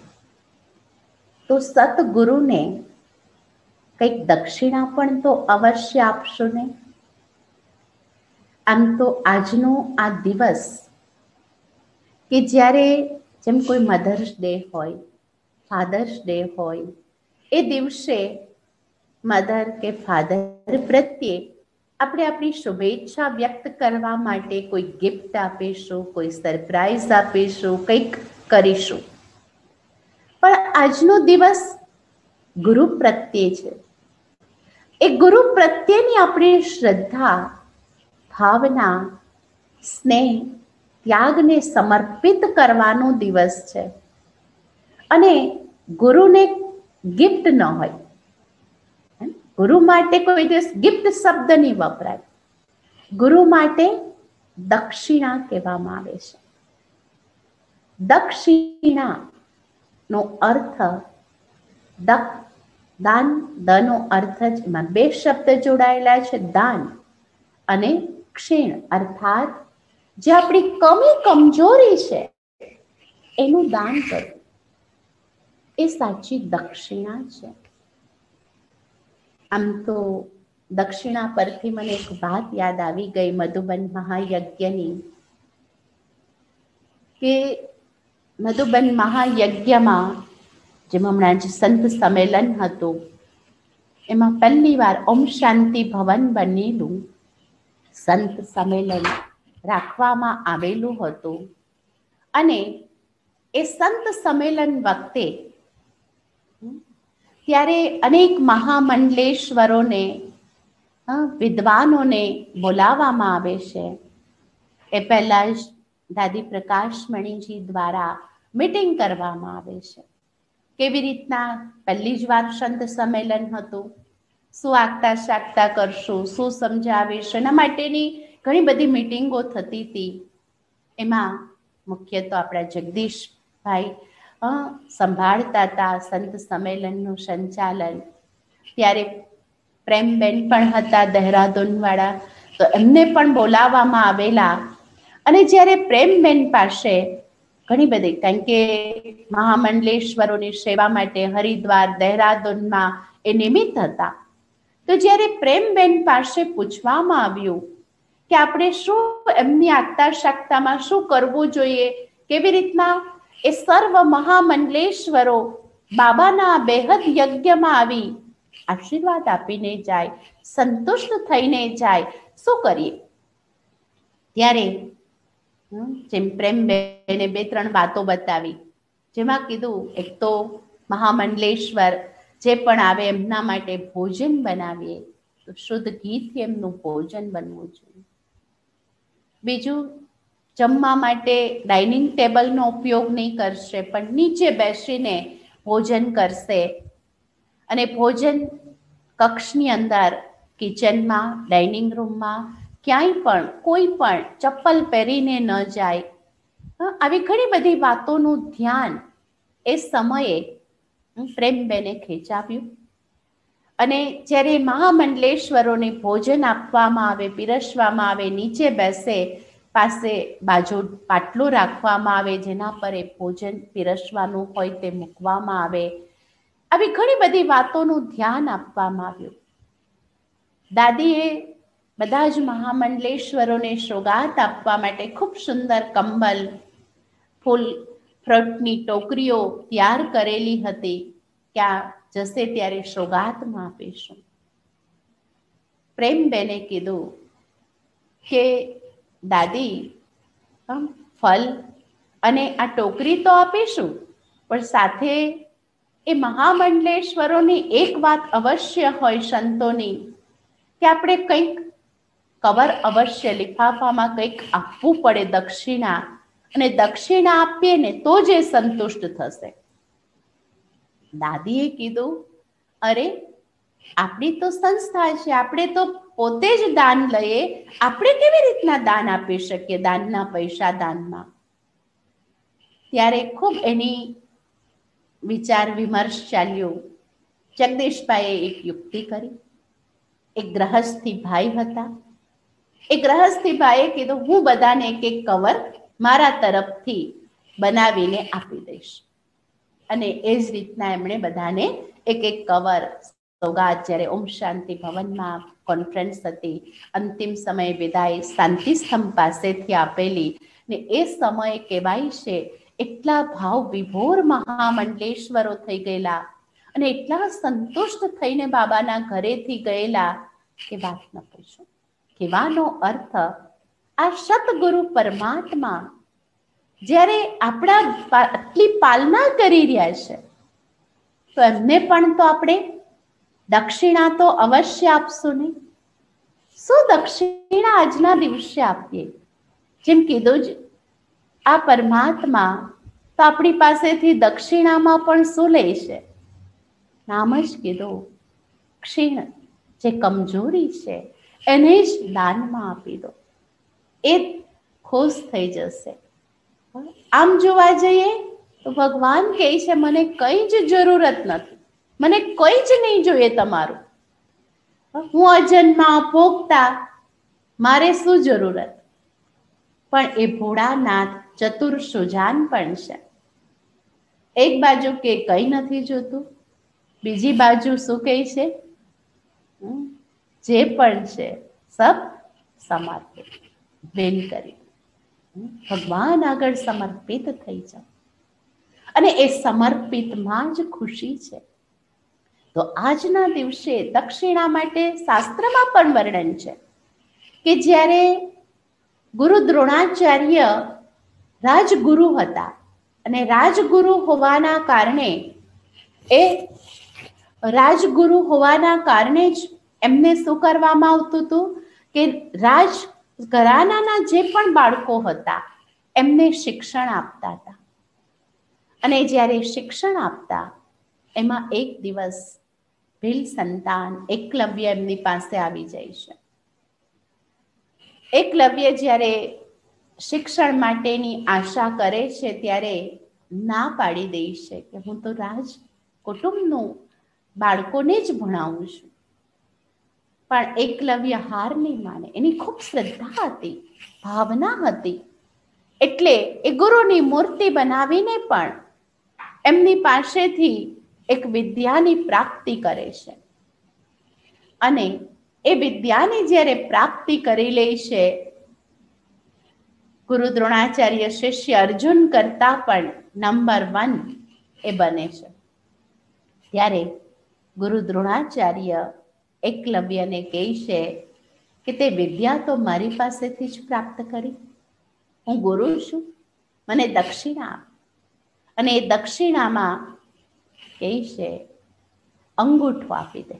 તો સતગુરુને કંઈક દક્ષિણા પણ તો અવશ્ય આપશો ને. આમ તો આજનો આ દિવસ કે જ્યારે જેમ કોઈ મધર્સ ડે હોય, ફાધર્સ ડે હોય, એ દિવસે મધર કે ફાધર પ્રત્યે આપણે આપણી શુભેચ્છા વ્યક્ત કરવા માટે કોઈ ગિફ્ટ આપીશું, કોઈ સરપ્રાઈઝ આપીશું, કંઈક કરીશું. પણ આજનો દિવસ ગુરુ પ્રત્યે છે. એ ગુરુ પ્રત્યેની આપણી શ્રદ્ધા, ભાવના, સ્નેહ, ત્યાગને સમર્પિત કરવાનો દિવસ છે. અને ગુરુને ગિફ્ટ ન હોય, ગુરુ માટે કોઈ દિવસ ગિફ્ટ શબ્દ નહીં વપરાય. ગુરુ માટે દક્ષિણા કહેવામાં આવે છે. દક્ષિણા નો અર્થ દક દાન, દનો અર્થ જ એમાં બે શબ્દ જોડાયેલા છે, દાન અને ક્ષીણ, અર્થાત જે આપણી કમી કમજોરી છે એનું દાન કરવું, એ સાચી દક્ષિણા છે. આમ તો દક્ષિણા પરથી મને એક વાત યાદ આવી ગઈ મધુબન મહાયજ્ઞની, કે મધુબન મહાયજ્ઞમાં જેમ હમણાં જે સંત સંમેલન હતું એમાં પહેલી વાર ઓમ શાંતિ ભવન બનેલું સંત સંમેલન રાખવામાં આવેલું હતું. અને એ સંત સંમેલન વખતે ત્યારે અનેક મહામંડલેશ્વરોને, વિદ્વાનોને બોલાવવામાં આવે છે. એ પહેલા જ દાદી પ્રકાશમણીજી દ્વારા મીટિંગ કરવામાં આવે છે. કેવી રીતના પહેલી જ વાર સંત સંમેલન હતું, શું આગતા શાકતા કરશું, શું સમજાવીશું, એના માટેની ઘણી બધી મીટિંગો થતી હતી. એમાં મુખ્ય તો આપણા જગદીશભાઈ સંભાળતા હતા સંત સંમેલનનું સંચાલન. ત્યારે પ્રેમબેન પણ હતા દહેરાદૂન વાળા, તો એમને પણ બોલાવવામાં આવેલા. અને જ્યારે પ્રેમબેન પાસે ઘણી બધી, કારણ કે મહામંડલેશ્વરોની સેવા માટે હરિદ્વાર દહેરાદૂનમાં એ નિમિત્ત હતા, તો જ્યારે પ્રેમબેન પાસે પૂછવામાં આવ્યું કે આપણે શું એમની આગતા શાકતામાં શું કરવું જોઈએ, કેવી રીતના એ સર્વ મહામંડલેશ્વરો બાબાના બેહદ યજ્ઞમાં આવી આશીર્વાદ આપીને જાય, સંતુષ્ટ થઈને જાય, શું કરીએ? ત્યારે જેમ પ્રેમબેને બે ત્રણ વાતો બતાવી, જેમાં કીધું એક તો મહામંડલેશ્વર જે પણ આવે એમના માટે ભોજન બનાવીએ તો શુદ્ધ ઘીથી એમનું ભોજન બનવું જોઈએ. બીજું, જમવા માટે ડાઇનિંગ ટેબલનો ઉપયોગ નહીં કરશે, પણ નીચે બેસીને ભોજન કરશે. અને ભોજન કક્ષની અંદર, કિચનમાં, ડાઇનિંગ રૂમમાં ક્યાંય પણ કોઈ પણ ચપ્પલ પહેરીને ન જાય. આવી ઘણી બધી વાતોનું ધ્યાન એ સમયે પ્રેમબેને ખેંચાવ્યું. અને જ્યારે મહામંડલેશ્વરોને ભોજન આપવામાં આવે, પીરસવામાં આવે, નીચે બેસે, પાસે બાજુ પાટલું રાખવામાં આવે જેના પર એ ભોજન પીરસવાનું હોય તે મૂકવામાં આવે. આવી ઘણી બધી વાતોનું ધ્યાન આપવામાં આવ્યું. દાદીએ બધા જ મહામંડલેશ્વરોને સોગાત આપવા માટે ખૂબ સુંદર કંબલ, ફૂલ ફ્રૂટની ટોકરીઓ તૈયાર કરેલી હતી. ક્યાં જશે ત્યારે સોગાતમાં આપીશું. પ્રેમબેને કીધું કે દાદી, ફલ અને આ ટોકરી તો આપીશું, પણ સાથે એ મહામંડલેશ્વરોની એક વાત અવશ્ય હોય સંતોની, કે આપણે કંઈક કવર અવશ્ય લિફાફામાં કંઈક આપવું પડે દક્ષિણા, અને દક્ષિણા આપીએ ને તો જ એ સંતુષ્ટ થશે. દાદીએ કીધું, અરે આપણી તો સંસ્થા છે, આપણે તો પોતે જ દાન લઈએ, આપણે કેવી રીતના દાન આપી શકીએ, દાનના પૈસા દાનમાં? ત્યારે ખૂબ એની વિચાર વિમર્શ ચાલ્યો. જગદીશભાઈએ એક યુક્તિ કરી. એક ગ્રહસ્થી ભાઈ હતા. એ ગ્રહસ્થી ભાઈએ કીધું, હું બધાને એક એક કવર મારા તરફથી બનાવીને આપી દઈશ. અને એ જ રીતના એમણે બધાને એક એક કવર સોગાત, જ્યારે ઓમ શાંતિ ભવનમાં કોન્ફરન્સ હતી, અંતિમ સમયે વિદાય શાંતિ સ્તંભ પાસેથી આપેલી. ને એ સમયે કહેવાય છે એટલા ભાવ વિભોર મહામંડલેશ્વરો થઈ ગયેલા અને એટલા સંતુષ્ટ થઈને બાબાના ઘરેથી ગયેલા કે વાત ન પૂછો. કહેવાનો અર્થ, આ સતગુરુ પરમાત્મા જ્યારે આપણા આટલી પાલના કરી રહ્યા છે, તો એમને પણ તો આપણે દક્ષિણા તો અવશ્ય આપશું નહીં. શું દક્ષિણા આજના દિવસે આપીએ? જેમ કીધું જ, આ પરમાત્મા તો આપણી પાસેથી દક્ષિણામાં પણ શું લે છે? નામ જ કીધું, ક્ષીણ, જે કમજોરી છે એને જ દાનમાં આપી દો, એ ખુશ થઈ જશે. આમ જોવા જઈએ તો ભગવાન કહે છે મને કઈ જ જરૂરત નથી, મને કોઈ જ નહીં જોઈએ તમારું. હું અજન્મા ભોગતા, મારે શું જરૂરત? પણ એ ભોળાનાથ ચતુર સુજાન પણ છે. એક બાજુ કે કઈ નથી જોતું, બીજી બાજુ શું કહે છે? જે પણ છે સબ સમર્પિત. બેન કરી ભગવાન આગળ સમર્પિત થઈ જાઓ, અને એ સમર્પિતમાં જ ખુશી છે. તો આજના દિવસે દક્ષિણા માટે શાસ્ત્રમાં પણ વર્ણન છે કે જ્યારે ગુરુ દ્રોણાચાર્ય રાજગુરુ હતા, અને રાજગુરુ હોવાના કારણે એ રાજગુરુ હોવાના કારણે જ એમને શું કરવામાં આવતું હતું કે રાજ ઘરાનાના જે પણ બાળકો હતા એમને શિક્ષણ આપતા હતા. અને જ્યારે શિક્ષણ આપતા એમાં એક દિવસ ભીલ સંતાન એકલવ્ય એમની પાસે આવી જાય છે. એકલવ્ય જ્યારે શિક્ષણ માટેની આશા કરે છે ત્યારે ના પાડી દે છે કે હું તો રાજ કુટુંબનું બાળકોને જ ભણાવું છું. પણ એકલવ્ય હાર નહીં માને, એની ખૂબ શ્રદ્ધા હતી, ભાવના હતી. એટલે એ ગુરુની મૂર્તિ બનાવીને પણ એમની પાસેથી એક વિદ્યાની પ્રાપ્તિ કરે છે. અને એ વિદ્યાની જ્યારે પ્રાપ્તિ કરી લે છે, ગુરુ દ્રોણાચાર્ય શિષ્ય અર્જુન કરતા પણ નંબર વન એ બને છે. ત્યારે ગુરુ દ્રોણાચાર્ય એકલવ્યને કહે છે કે તે વિદ્યા તો મારી પાસેથી જ પ્રાપ્ત કરી, હું ગુરુ છું, મને દક્ષિણા આપ. અને એ દક્ષિણામાં કહે છે અંગૂઠો આપી દે.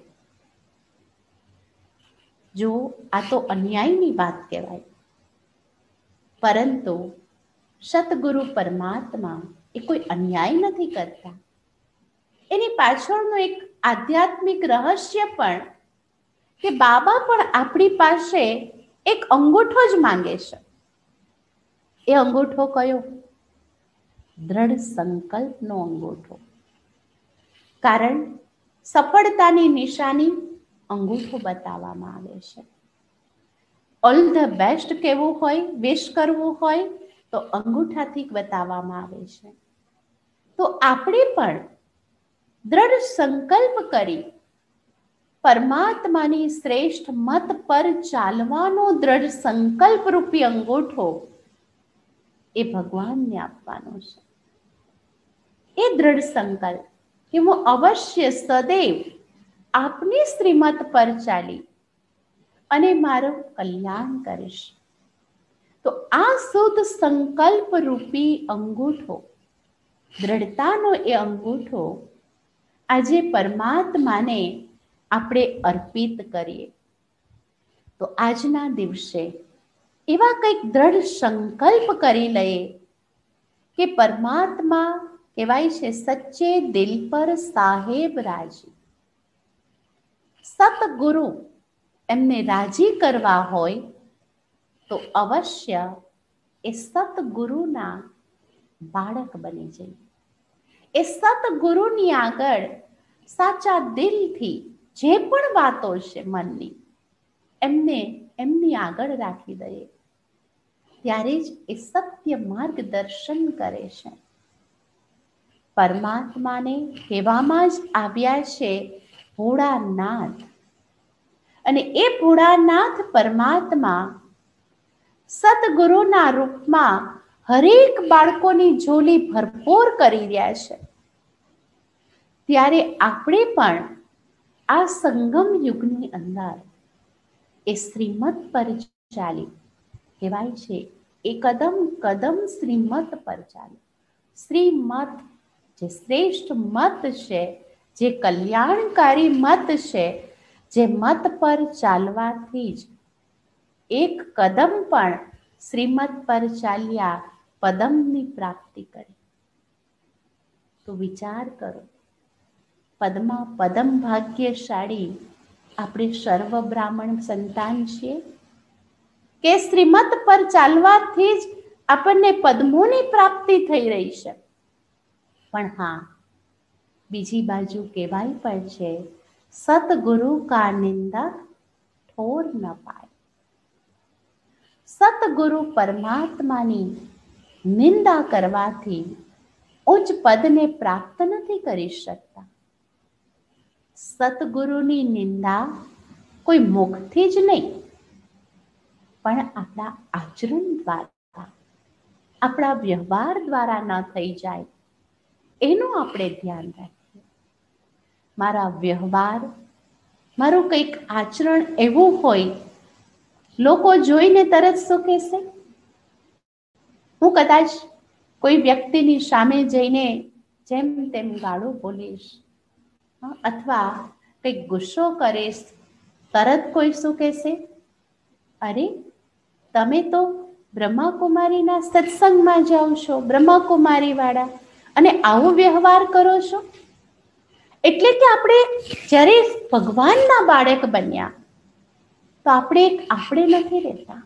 જો આ તો અન્યાયની વાત કહેવાય, પરંતુ સતગુરુ પરમાત્મા એ કોઈ અન્યાય નથી કરતા. એની પાછળનું એક આધ્યાત્મિક રહસ્ય પણ કે બાબા પણ આપણી પાસે એક અંગૂઠો જ માંગે છે. એ અંગૂઠો કયો? દ્રઢ સંકલ્પનો અંગૂઠો. કારણ સફળતાની નિશાની અંગૂઠો બતાવવામાં આવે છે. ઓલ ધ બેસ્ટ કેવું હોય, વિશ કરવું હોય તો અંગૂઠાથી બતાવવામાં આવે છે. તો આપણે પણ દ્રઢ સંકલ્પ કરી પરમાત્માની શ્રેષ્ઠ મત પર ચાલવાનો દ્રઢ સંકલ્પ રૂપી અંગૂઠો એ ભગવાનને આપવાનો છે. એ દ્રઢ સંકલ્પ કે હું અવશ્ય સદૈવ આપની શ્રીમત પર ચાલી અને મારું કલ્યાણ કરીશ. તો આ શુદ્ધ સંકલ્પ રૂપી અંગૂઠો, દ્રઢતાનો એ અંગૂઠો આજે પરમાત્માને આપણે અર્પિત કરીએ. તો આજના દિવસે એવા કંઈક દ્રઢ સંકલ્પ કરી લઈએ કે પરમાત્મા કહેવાય છે સચ્ચે દિલ પર સાહેબ રાજી. સતગુરુ એમને રાજી કરવા હોય તો અવશ્ય એ સતગુરુના બાળક બની જાય. એ સતગુરુની આગળ સાચા દિલથી જે પણ વાતો છે મનની એમને એમની આગળ રાખી દઈએ, ત્યારે જ એ સત્ય માર્ગદર્શન કરે છે. પરમાત્માને કહેવામાં જ આવ્યા છે ભોળાનાથ, અને એ ભોળાનાથ પરમાત્મા સતગુરુના રૂપમાં હરેક બાળકોની ઝોલી ભરપૂર કરી રહ્યા છે. ત્યારે આપણે પણ આ સંગમ યુગની અંદર એ શ્રીમત પર ચાલી, કહેવાય છે એ કદમ કદમ શ્રીમત પર ચાલી. શ્રીમત જે શ્રેષ્ઠ મત છે, જે કલ્યાણકારી મત છે, જે મત પર ચાલવાથી જ એક કદમ પણ શ્રીમત પર ચાલ્યા પદમની પ્રાપ્તિ કરી. તો વિચાર કરો, પદમાં પદમ ભાગ્યશાળી આપણે સર્વ બ્રાહ્મણ સંતાન છીએ કે શ્રીમત પર ચાલવાથી જ આપણને પદ્મોની પ્રાપ્તિ થઈ રહી છે. પણ હા, બીજી બાજુ કહેવાય પણ છે, સતગુરુ કા નિંદા ઠોર ન પાય. સતગુરુ પરમાત્માની નિંદા કરવાથી ઉચ્ચ પદને પ્રાપ્ત નથી કરી શકતા. સતગુરુની નિંદા કોઈ મુખથી જ નહીં, પણ આપણા આચરણ દ્વારા, આપણા વ્યવહાર દ્વારા ન થઈ જાય એનું આપણે ધ્યાન રાખીએ. મારા વ્યવહાર, મારું કંઈક આચરણ એવું હોય, લોકો જોઈને તરત શું કહેશે? હું કદાચ કોઈ વ્યક્તિની સામે જઈને જેમ તેમ ગાળો બોલીશ અથવા કંઈક ગુસ્સો કરીશ, તરત કોઈ શું કહેશે? અરે, તમે તો બ્રહ્માકુમારીના સત્સંગમાં જાઓ છો, બ્રહ્માકુમારી વાળા, અને આવો વ્યવહાર કરો છો. એટલે કે આપણે જ્યારે ભગવાનના બાળક બન્યા તો આપણે એક આપણે નથી રહેતા,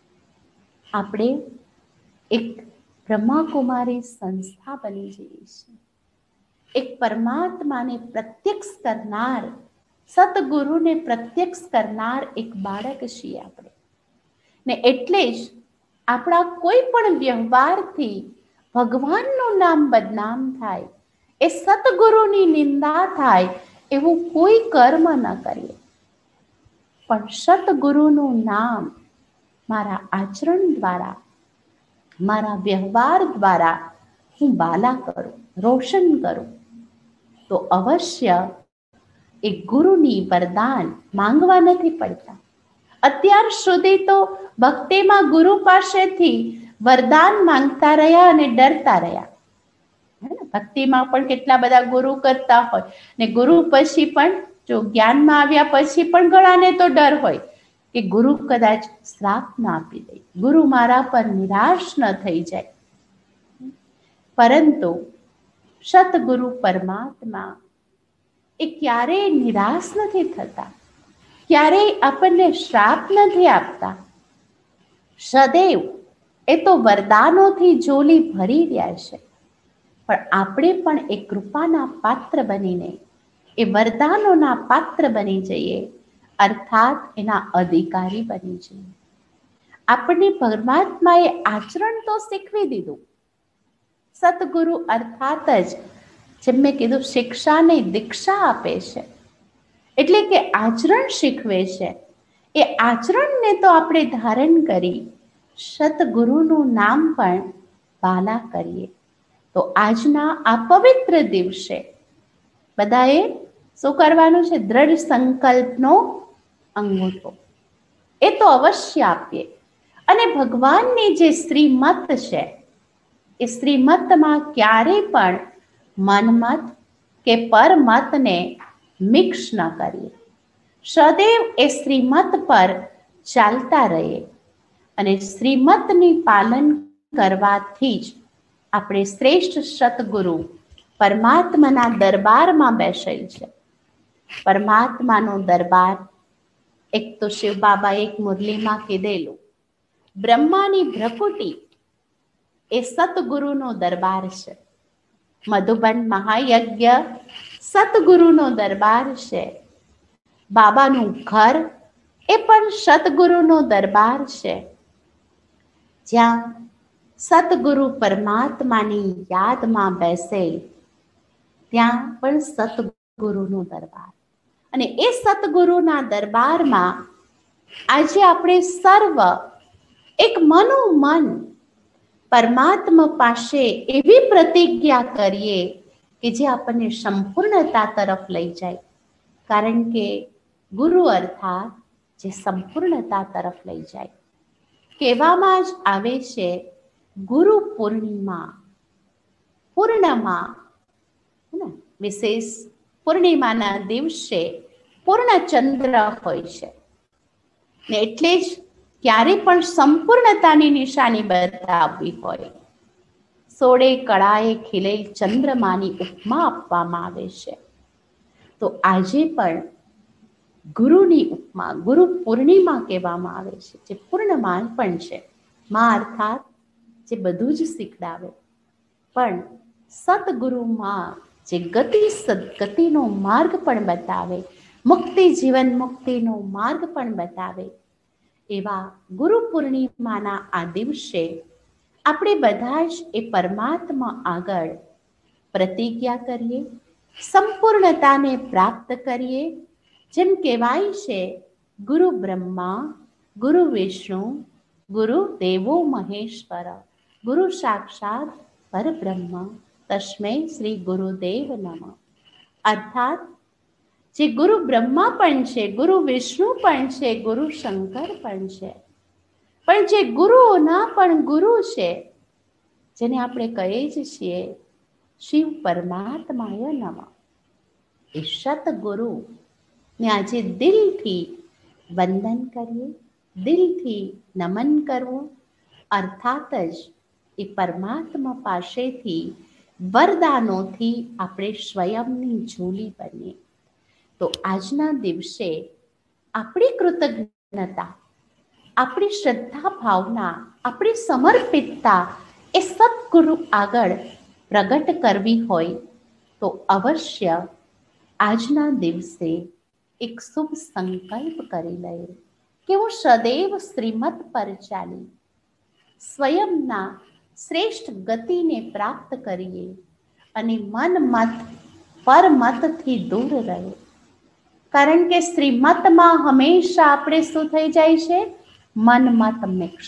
આપણે એક બ્રહ્માકુમારી સંસ્થા બની જઈએ છીએ. એક પરમાત્માને પ્રત્યક્ષ કરનાર, સતગુરુને પ્રત્યક્ષ કરનાર એક બાળક છીએ આપણે. ને એટલે જ આપણા કોઈ પણ વ્યવહારથી ભગવાનનું નામ બદનામ થાય, એ સતગુરુની નિંદા થાય એવું કોઈ કર્મ ન કરીએ. પણ સતગુરુનું નામ મારા આચરણ દ્વારા, મારા વ્યવહાર દ્વારા હું બાલા કરું, રોશન કરું, તો અવશ્ય એ ગુરુની વરદાન માંગવા નથી પડતા. અત્યાર સુધી તો ભક્તિમાં ગુરુ પાસેથી વરદાન માંગતા રહ્યા અને ડરતા રહ્યા. ભક્તિમાં પણ કેટલા બધા ગુરુ કરતા હોય ને ગુરુ પછી પણ જો જ્ઞાનમાં આવ્યા પછી પણ ઘણાને તો ડર હોય કે ગુરુ કદાચ શ્રાપ ના આપી દે, ગુરુ મારા પર નિરાશ ન થઈ જાય. પરંતુ સતગુરુ પરમાત્મા એ ક્યારેય નિરાશ નથી થતા, ક્યારેય આપણને શ્રાપ નથી આપતા. સદૈવ એ તો વરદાનોથી ઝોલી ભરી રહ્યા છે, પણ આપણે પણ એ કૃપાના પાત્ર બનીને, એ વરદાનોના પાત્ર બની જઈએ, અર્થાત એના અધિકારી બની જઈએ. આપણને પરમાત્માએ આચરણ તો શીખવી દીધું. સતગુરુ અર્થાત જ જેમ મેં કીધું, શિક્ષાને દીક્ષા આપે છે, એટલે કે આચરણ શીખવે છે. એ આચરણને તો આપણે ધારણ કરી સતગુરુનું નામ પણ બાલા કરીએ. તો આજના આ પવિત્ર દિવસે બધાએ શું કરવાનું છે? દ્રઢ સંકલ્પનો અંગૂઠો એ તો અવશ્ય આપીએ. અને ભગવાનની જે શ્રીમત છે, એ શ્રીમતમાં ક્યારેય પણ મનમત કે પરમતને મિક્સ ન કરીએ. સદૈવ એ શ્રીમત પર ચાલતા રહીએ. અને શ્રીમતની પાલન કરવાથી જ આપણે શ્રેષ્ઠ સતગુરુ પરમાત્માના દરબારમાં બેસેલ છે. પરમાત્માનો દરબાર, એક તો શિવ બાબા એક મુરલીમાં કીધેલું, બ્રહ્માની ભ્રકુટી એ સતગુરુનો દરબાર છે. મધુબન મહાયજ્ઞ સતગુરુનો દરબાર છે. બાબાનું ઘર એ પણ સતગુરુનો દરબાર છે. જ્યાં સતગુરુ પરમાત્માની યાદમાં બેસે, ત્યાં પણ સતગુરુનો દરબાર. અને એ સતગુરુના દરબારમાં આજે આપણે સર્વ એક મનોમન પરમાત્મા પાસે એવી પ્રતિજ્ઞા કરીએ કે જે આપણને સંપૂર્ણતા તરફ લઈ જાય. કારણ કે ગુરુ અર્થાત જે સંપૂર્ણતા તરફ લઈ જાય. કહેવામાં જ આવે છે, ગુરુ પૂર્ણિમા, પૂર્ણમાં વિશેષ પૂર્ણિમાના દિવસે પૂર્ણચંદ્ર હોય છે. ને એટલે જ ક્યારે પણ સંપૂર્ણતાની નિશાની બતાવવી હોય, સોળે કળાએ ખીલેલ ચંદ્રમાની ઉપમા આપવામાં આવે છે. તો આજે પણ ગુરુની ઉપમા, ગુરુ પૂર્ણિમા કહેવામાં આવે છે, જે પૂર્ણમાન પણ છે. માં અર્થાત જે બધું જ શીખડાવે, પણ સતગુરુમાં જે ગતિ સદગતિનો માર્ગ પણ બતાવે, મુક્તિ જીવન મુક્તિનો માર્ગ પણ બતાવે એવા ગુરુ પૂર્ણિમાના આ દિવસે આપણે બધા જ એ પરમાત્મા આગળ પ્રતિજ્ઞા કરીએ, સંપૂર્ણતાને પ્રાપ્ત કરીએ. જેમ કહેવાય છે, ગુરુ બ્રહ્મા ગુરુ વિષ્ણુ ગુરુ દેવો મહેશ્વર, ગુરુ સાક્ષાત પરબ્રહ્મ તસ્મૈ શ્રી ગુરુદેવ નમઃ. અર્થાત જે ગુરુ બ્રહ્મા પણ છે, ગુરુ વિષ્ણુ પણ છે, ગુરુ શંકર પણ છે, પણ જે ગુરુઓના પણ ગુરુ છે, જેને આપણે કહીએ જ છીએ શિવ પરમાત્માય નમઃ. એ સતગુરુ ને આજે દિલથી વંદન કરીએ, દિલથી નમન કરવું, અર્થાત જ એ પરમાત્મા પાસેથી વરદાનોથી આપણે સ્વયંની ઝૂલી બનીએ. તો આજના દિવસે આપણી કૃતજ્ઞતા, આપણી શ્રદ્ધા ભાવના, આપણી સમર્પિતતા એ સદગુરુ આગળ પ્રગટ કરવી હોય તો અવશ્ય આજના દિવસે એક શુભ સંકલ્પ કરી લઈએ કે હું સદૈવ શ્રીમત પર ચાલી સ્વયંના શ્રેષ્ઠ ગતિને પ્રાપ્ત કરીએ અને મન મત પરમતથી દૂર રહે. કારણ કે શ્રીમતમાં હંમેશા આપણે શું થઈ જાય છે? મન મત મિક્સ.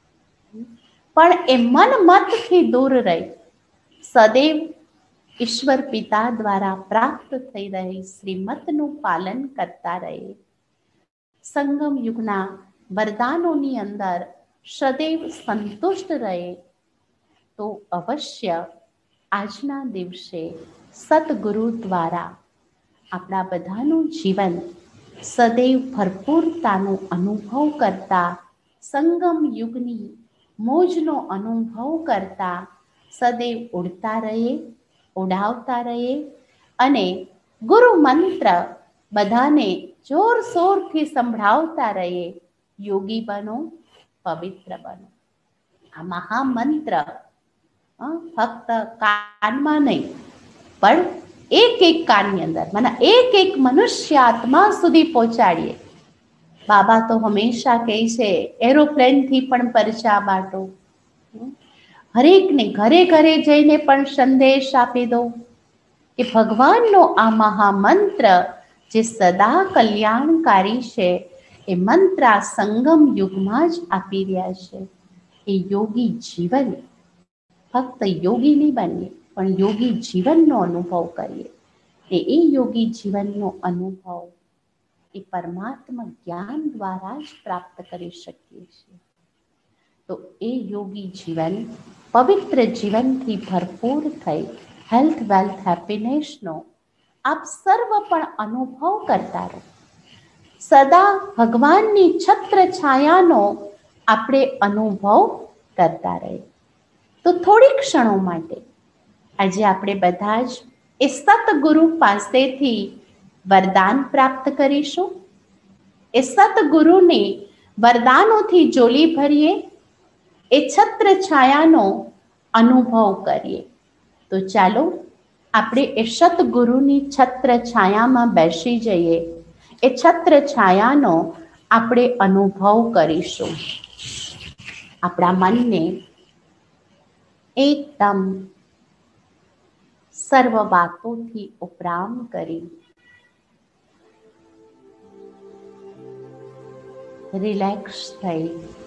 પણ એ મન મતથી દૂર રહી સદૈવ ઈશ્વર પિતા દ્વારા પ્રાપ્ત થઈ રહી શ્રીમતનું પાલન કરતા રહે. સંગમ યુગના વરદાનોની અંદર સદૈવ સંતુષ્ટ રહે તો અવશ્ય આજના દિવસે સતગુરુ દ્વારા આપણા બધાનું જીવન સદૈવ ભરપૂરતાનો અનુભવ કરતા, સંગમ યુગની મોજનો અનુભવ કરતા સદૈવ ઉડતા રહીએ, ઉડાવતા રહીએ અને ગુરુ મંત્ર બધાને જોરશોરથી સંભળાવતા રહીએ. યોગી બનો, પવિત્ર બનો. આ મહામંત્ર ફક્ત કાનમાં નહીં પણ એક એક કાનની અંદર, મને એક એક મનુષ્ય આત્મા સુધી પહોંચાડીએ. બાબા તો હંમેશા કહે છે એરોપ્લેનથી પણ પરચા બાટો, હરેકને ઘરે ઘરે જઈને પણ સંદેશ આપી દો કે ભગવાનનો આ મહામંત્ર જે સદા કલ્યાણકારી છે એ મંત્ર આ સંગમ યુગમાં જ આપી રહ્યા છે. એ યોગી જીવન ફક્ત યોગી નહીં બનીએ પણ યોગી જીવનનો અનુભવ કરીએ. એ એ યોગી જીવનનો અનુભવ એ પરમાત્મા જ્ઞાન દ્વારા જ પ્રાપ્ત કરી શકીએ છીએ. તો એ યોગી જીવન પવિત્ર જીવનથી ભરપૂર થઈ હેલ્થ, વેલ્થ, હેપીનેસનો આપ સર્વ પણ અનુભવ કરતા રહો. સદા ભગવાનની છત્ર છાયાનો આપણે અનુભવ કરતા રહીએ. તો થોડી ક્ષણો માટે આજે આપણે બધા જ એ સતગુરુ પાસેથી વરદાન પ્રાપ્ત કરીશું. એ સતગુરુને વરદાનોથી જોલી ભરીએ, એ છત્ર છાયાનો અનુભવ કરીએ. તો ચાલો આપણે એ સતગુરુની છત્ર છાયામાં બેસી જઈએ, એ છત્ર છાયાનો આપણે અનુભવ કરીશું. આપણા મનને એકદમ સર્વ વાતોથી ઉપરામ કરી રિલેક્સ થઈ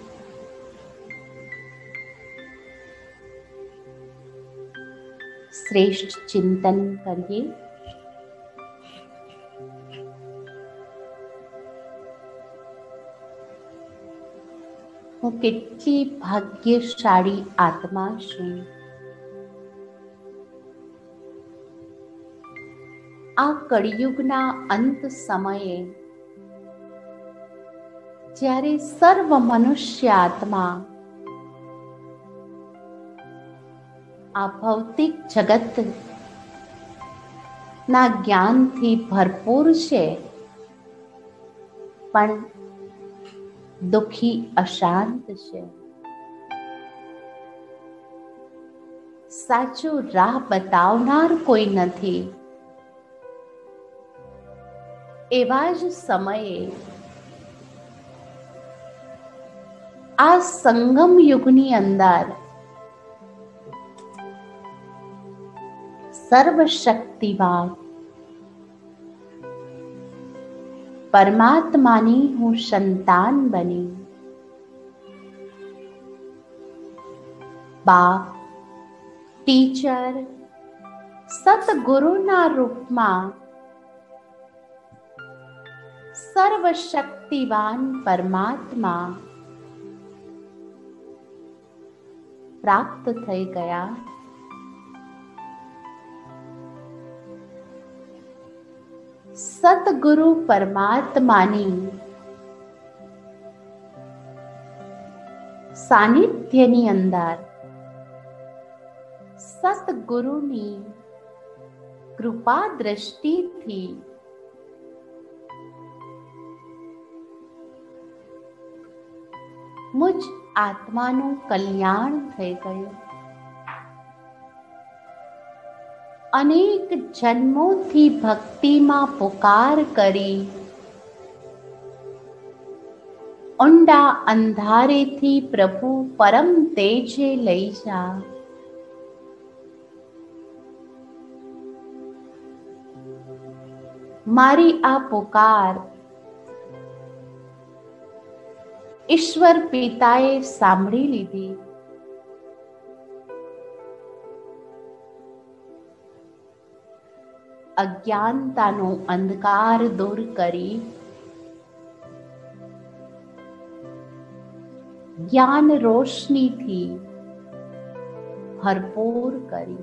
શ્રેષ્ઠ ચિંતન કરીએ. હું કેટલી ભાગ્યશાળી આત્મા છું. આ કળિયુગના અંત સમયે જ્યારે સર્વ મનુષ્ય આત્મા આ ભૌતિક જગત ના જ્ઞાનથી ભરપૂર છે પણ દુઃખી અશાંત છે. સાચું રાહ બતાવનાર કોઈ નથી. એવા જ સમયે આ સંગમ યુગની અંદર સર્વશક્તિવાન પરમાત્માની હું સંતાન બની બાપ, ટીચર, સતગુરુના રૂપમાં સર્વશક્તિવાન પરમાત્મા પ્રાપ્ત થઈ ગયા. સતગુરુ પરમાત્માની સાનિધ્યની અંદર સતગુરુની કૃપા દ્રષ્ટિથી મુજ આત્માનું કલ્યાણ થઈ ગયું. અનેક જન્મોથી ભક્તિમાં પુકાર કરી ઊંડા અંધારેથી પ્રભુ પરમ તેજે લઈ જા. મારી આ પુકાર ઈશ્વર પિતાએ સાંભળી લીધી. અજ્ઞાનતાનો અંધકાર દૂર કરી જ્ઞાન રોશનીથી ભરપૂર કરી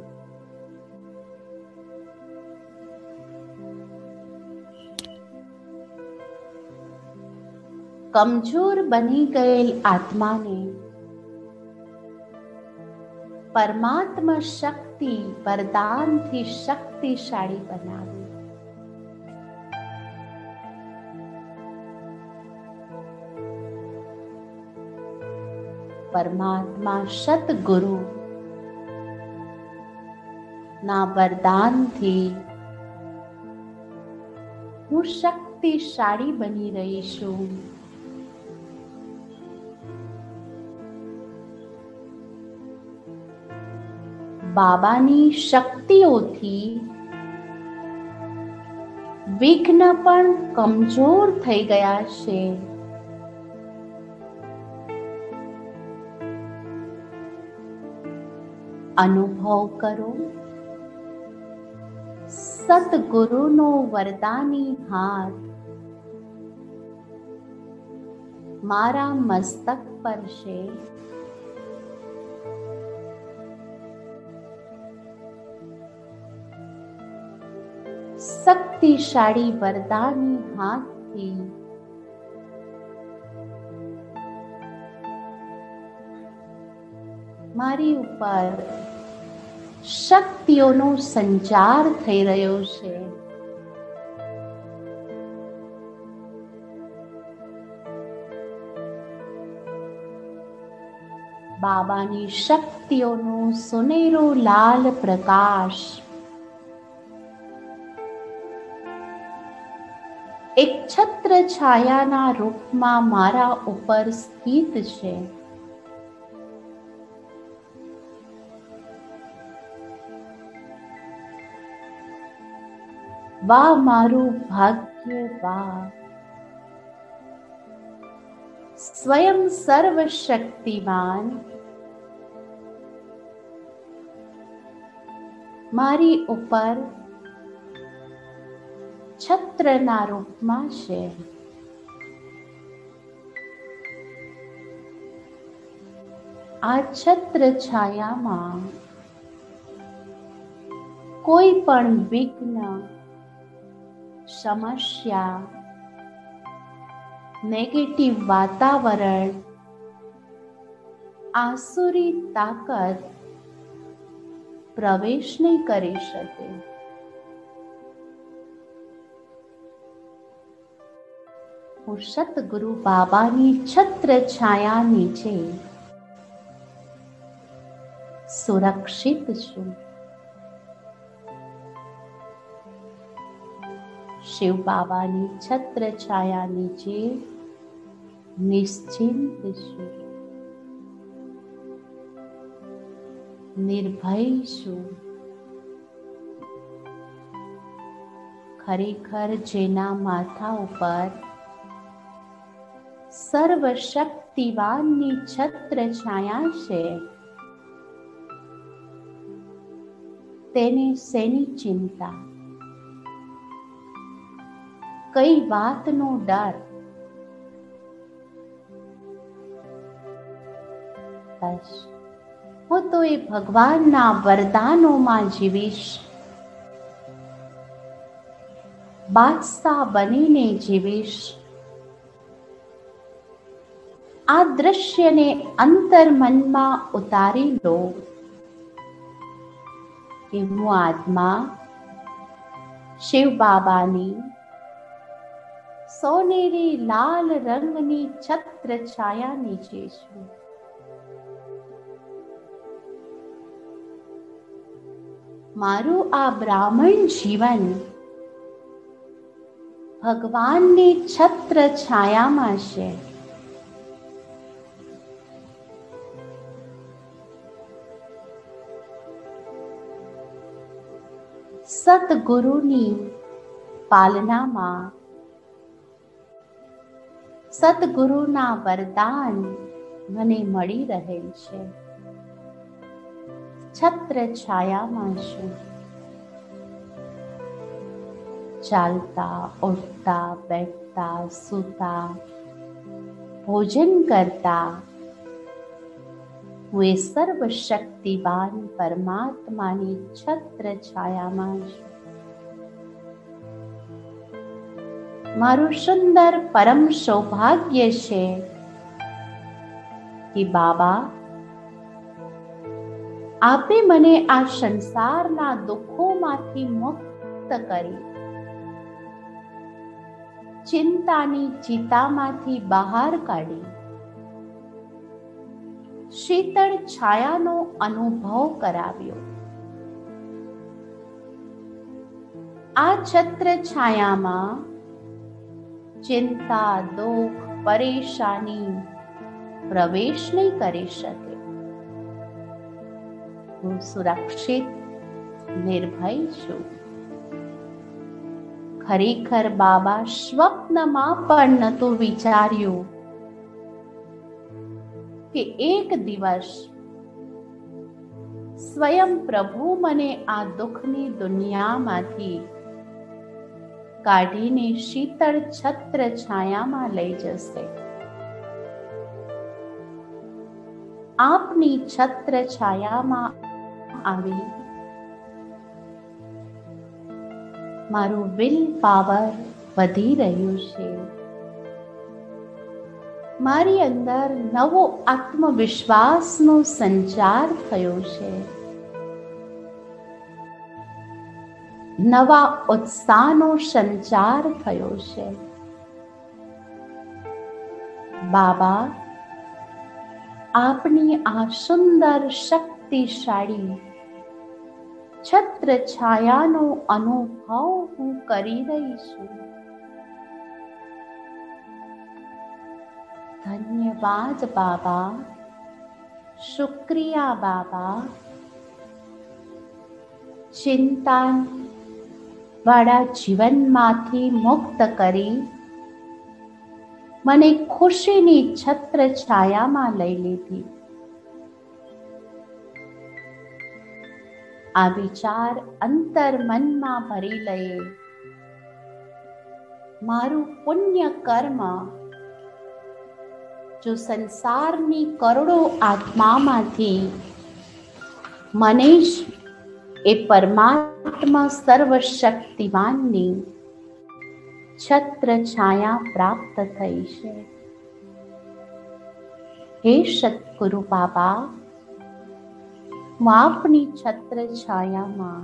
કમજોર બની ગયેલ આત્માને પરમાત્મા શક્તિ વરદાનથી શક્તિશાળી બનાવી. પરમાત્મા સતગુરુ ના વરદાનથી હું શક્તિશાળી બની રહી છું. બાબાની શક્તિઓથી વિઘ્ન પણ કમજોર થઈ ગયા છે. અનુભવ કરો સતગુરુનો વરદાની હાથ મારા મસ્તક પર છે. શક્તિશાળી વરદાની હાથથી મારી ઉપર શક્તિઓનો સંચાર થઈ રહ્યો છે. બાબાની શક્તિઓનો સુનેરો લાલ પ્રકાશ એક છત્ર છાયાના રૂપમાં મારા ઉપર સ્થિત છે. વાહ મારું ભાગ્ય વાહ! સ્વયં સર્વશક્તિમાન મારી ઉપર છત્રના રૂપમાં છે. આ છત્ર છાયામાં કોઈ પણ વિઘ્ન, સમસ્યા, નેગેટિવ વાતાવરણ, આસુરી તાકાત પ્રવેશ નહીં કરી શકે. હું સતગુરુ બાબાની છત્ર છાયા નીચે સુરક્ષિત છું. શિવ બાબાની છત્ર છાયા નીચે નિશ્ચિંત છું, નિર્ભય છું. ખરેખર જેના માથા ઉપર સર્વશક્તિવાનની છત્ર છાયા છે, તેને શેની ચિંતા, કઈ વાતનો ડર? બસ હું તો એ ભગવાનના વરદાનોમાં જીવીશ, બાદશાહ બનીને જીવીશ. આ દ્રશ્યને અંતર્મનમાં ઉતારી લો કે હું આત્મા શિવ બાબાની સોનેરી લાલ રંગની છત્ર છાયા નીચે છું. મારું આ બ્રાહ્મણ જીવન ભગવાનની છત્ર છાયામાં છે. સતગુરુની પાલનામાં, સતગુરુના વરદાન મને મળી રહેલ છે. છત્ર છાયામાં છું. ચાલતા, ઉઠતા, બેઠતા, સૂતા, ભોજન કરતા હું એ સર્વશક્તિવાન પરમાત્માની છત્ર છાયામાં છું. મારું સુંદર પરમ સૌભાગ્ય છે કે બાબા આપે મને આ સંસારના દુઃખોમાંથી મુક્ત કરી, ચિંતાની ચિતામાંથી બહાર કાઢી, શીતળ છાયાનો અનુભવ કરાવ્યો. આ છત્ર છાયામાં ચિંતા, દુઃખ, પરેશાની પ્રવેશ નહીં કરી શકે. હું સુરક્ષિત, નિર્ભય છું. ખરેખર બાબા સ્વપ્નમાં પણ નહોતું વિચાર્યું કે એક દિવસ સ્વયં પ્રભુ મને આ દુઃખની દુનિયામાંથી કાઢીને શીતળ છત્ર છાયામાં લઈ જશે. આપની છત્ર છાયામાં આવી મારું વિલ પાવર વધી રહ્યું છે. મારી અંદર નવો આત્મવિશ્વાસનો સંચાર થયો છે. નવા ઉત્સાહનો સંચાર થયો છે. બાબા આપની આ સુંદર શક્તિશાળી છત્ર છાયાનો અનુભવ હું કરી રહી છું. ધન્યવાદ બાબા, શુક્રિયા બાબા. ચિંતા વાળા જીવનમાંથી મુક્ત કરી મને ખુશીની છત્ર છાયામાં લઈ લીધી. આ વિચાર અંતર મનમાં ભરી લઈએ. મારું પુણ્ય કર્મ જો સંસારની કરોડો આત્મામાંથી મને જ એ પરમાત્મા સર્વશક્તિવાનની છત્ર છાયા પ્રાપ્ત થઈ છે. હે સતગુરુ બાબા, હું આપની છત્ર છાયામાં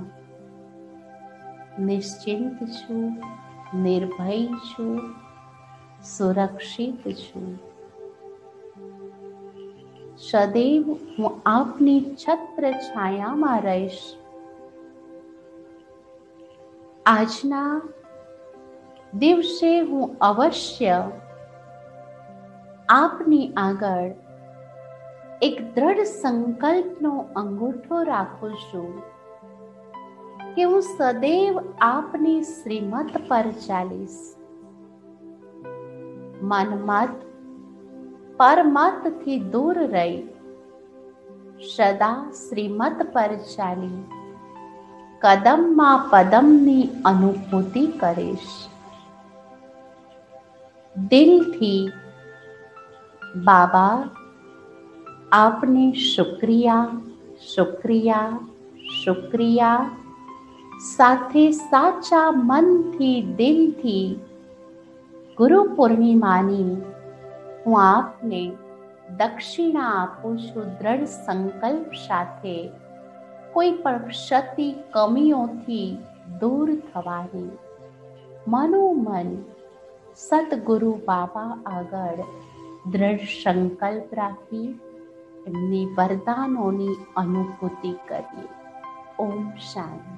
નિશ્ચિંત છું, નિર્ભય છું, સુરક્ષિત છું. સદૈવ હું આપની છત્ર છાયામાં રહીશ. આજના દિવસે હું અવશ્ય આપની આગળ એક દ્રઢ સંકલ્પનો અંગૂઠો રાખું છું કે હું સદૈવ આપની શ્રીમત પર ચાલીશ. મનમત પરમતથી દૂર રહી સદા શ્રીમત પર ચાલી કદમમાં પદમની અનુભૂતિ કરીશ. દિલથી બાબા આપને શુક્રિયા, શુક્રિયા, શુક્રિયા સાથે સાચા મનથી દિલથી ગુરુ પૂર્ણિમાની હું આપને દક્ષિણા આપું છું. દ્રઢ સંકલ્પ સાથે કોઈ પણ ક્ષતિ કમીઓથી દૂર થવાની મનોમન સતગુરુ બાબા આગળ દ્રઢ સંકલ્પ રાખી એમની વરદાનોની અનુભૂતિ કરીએ. ઓમ શાંતિ.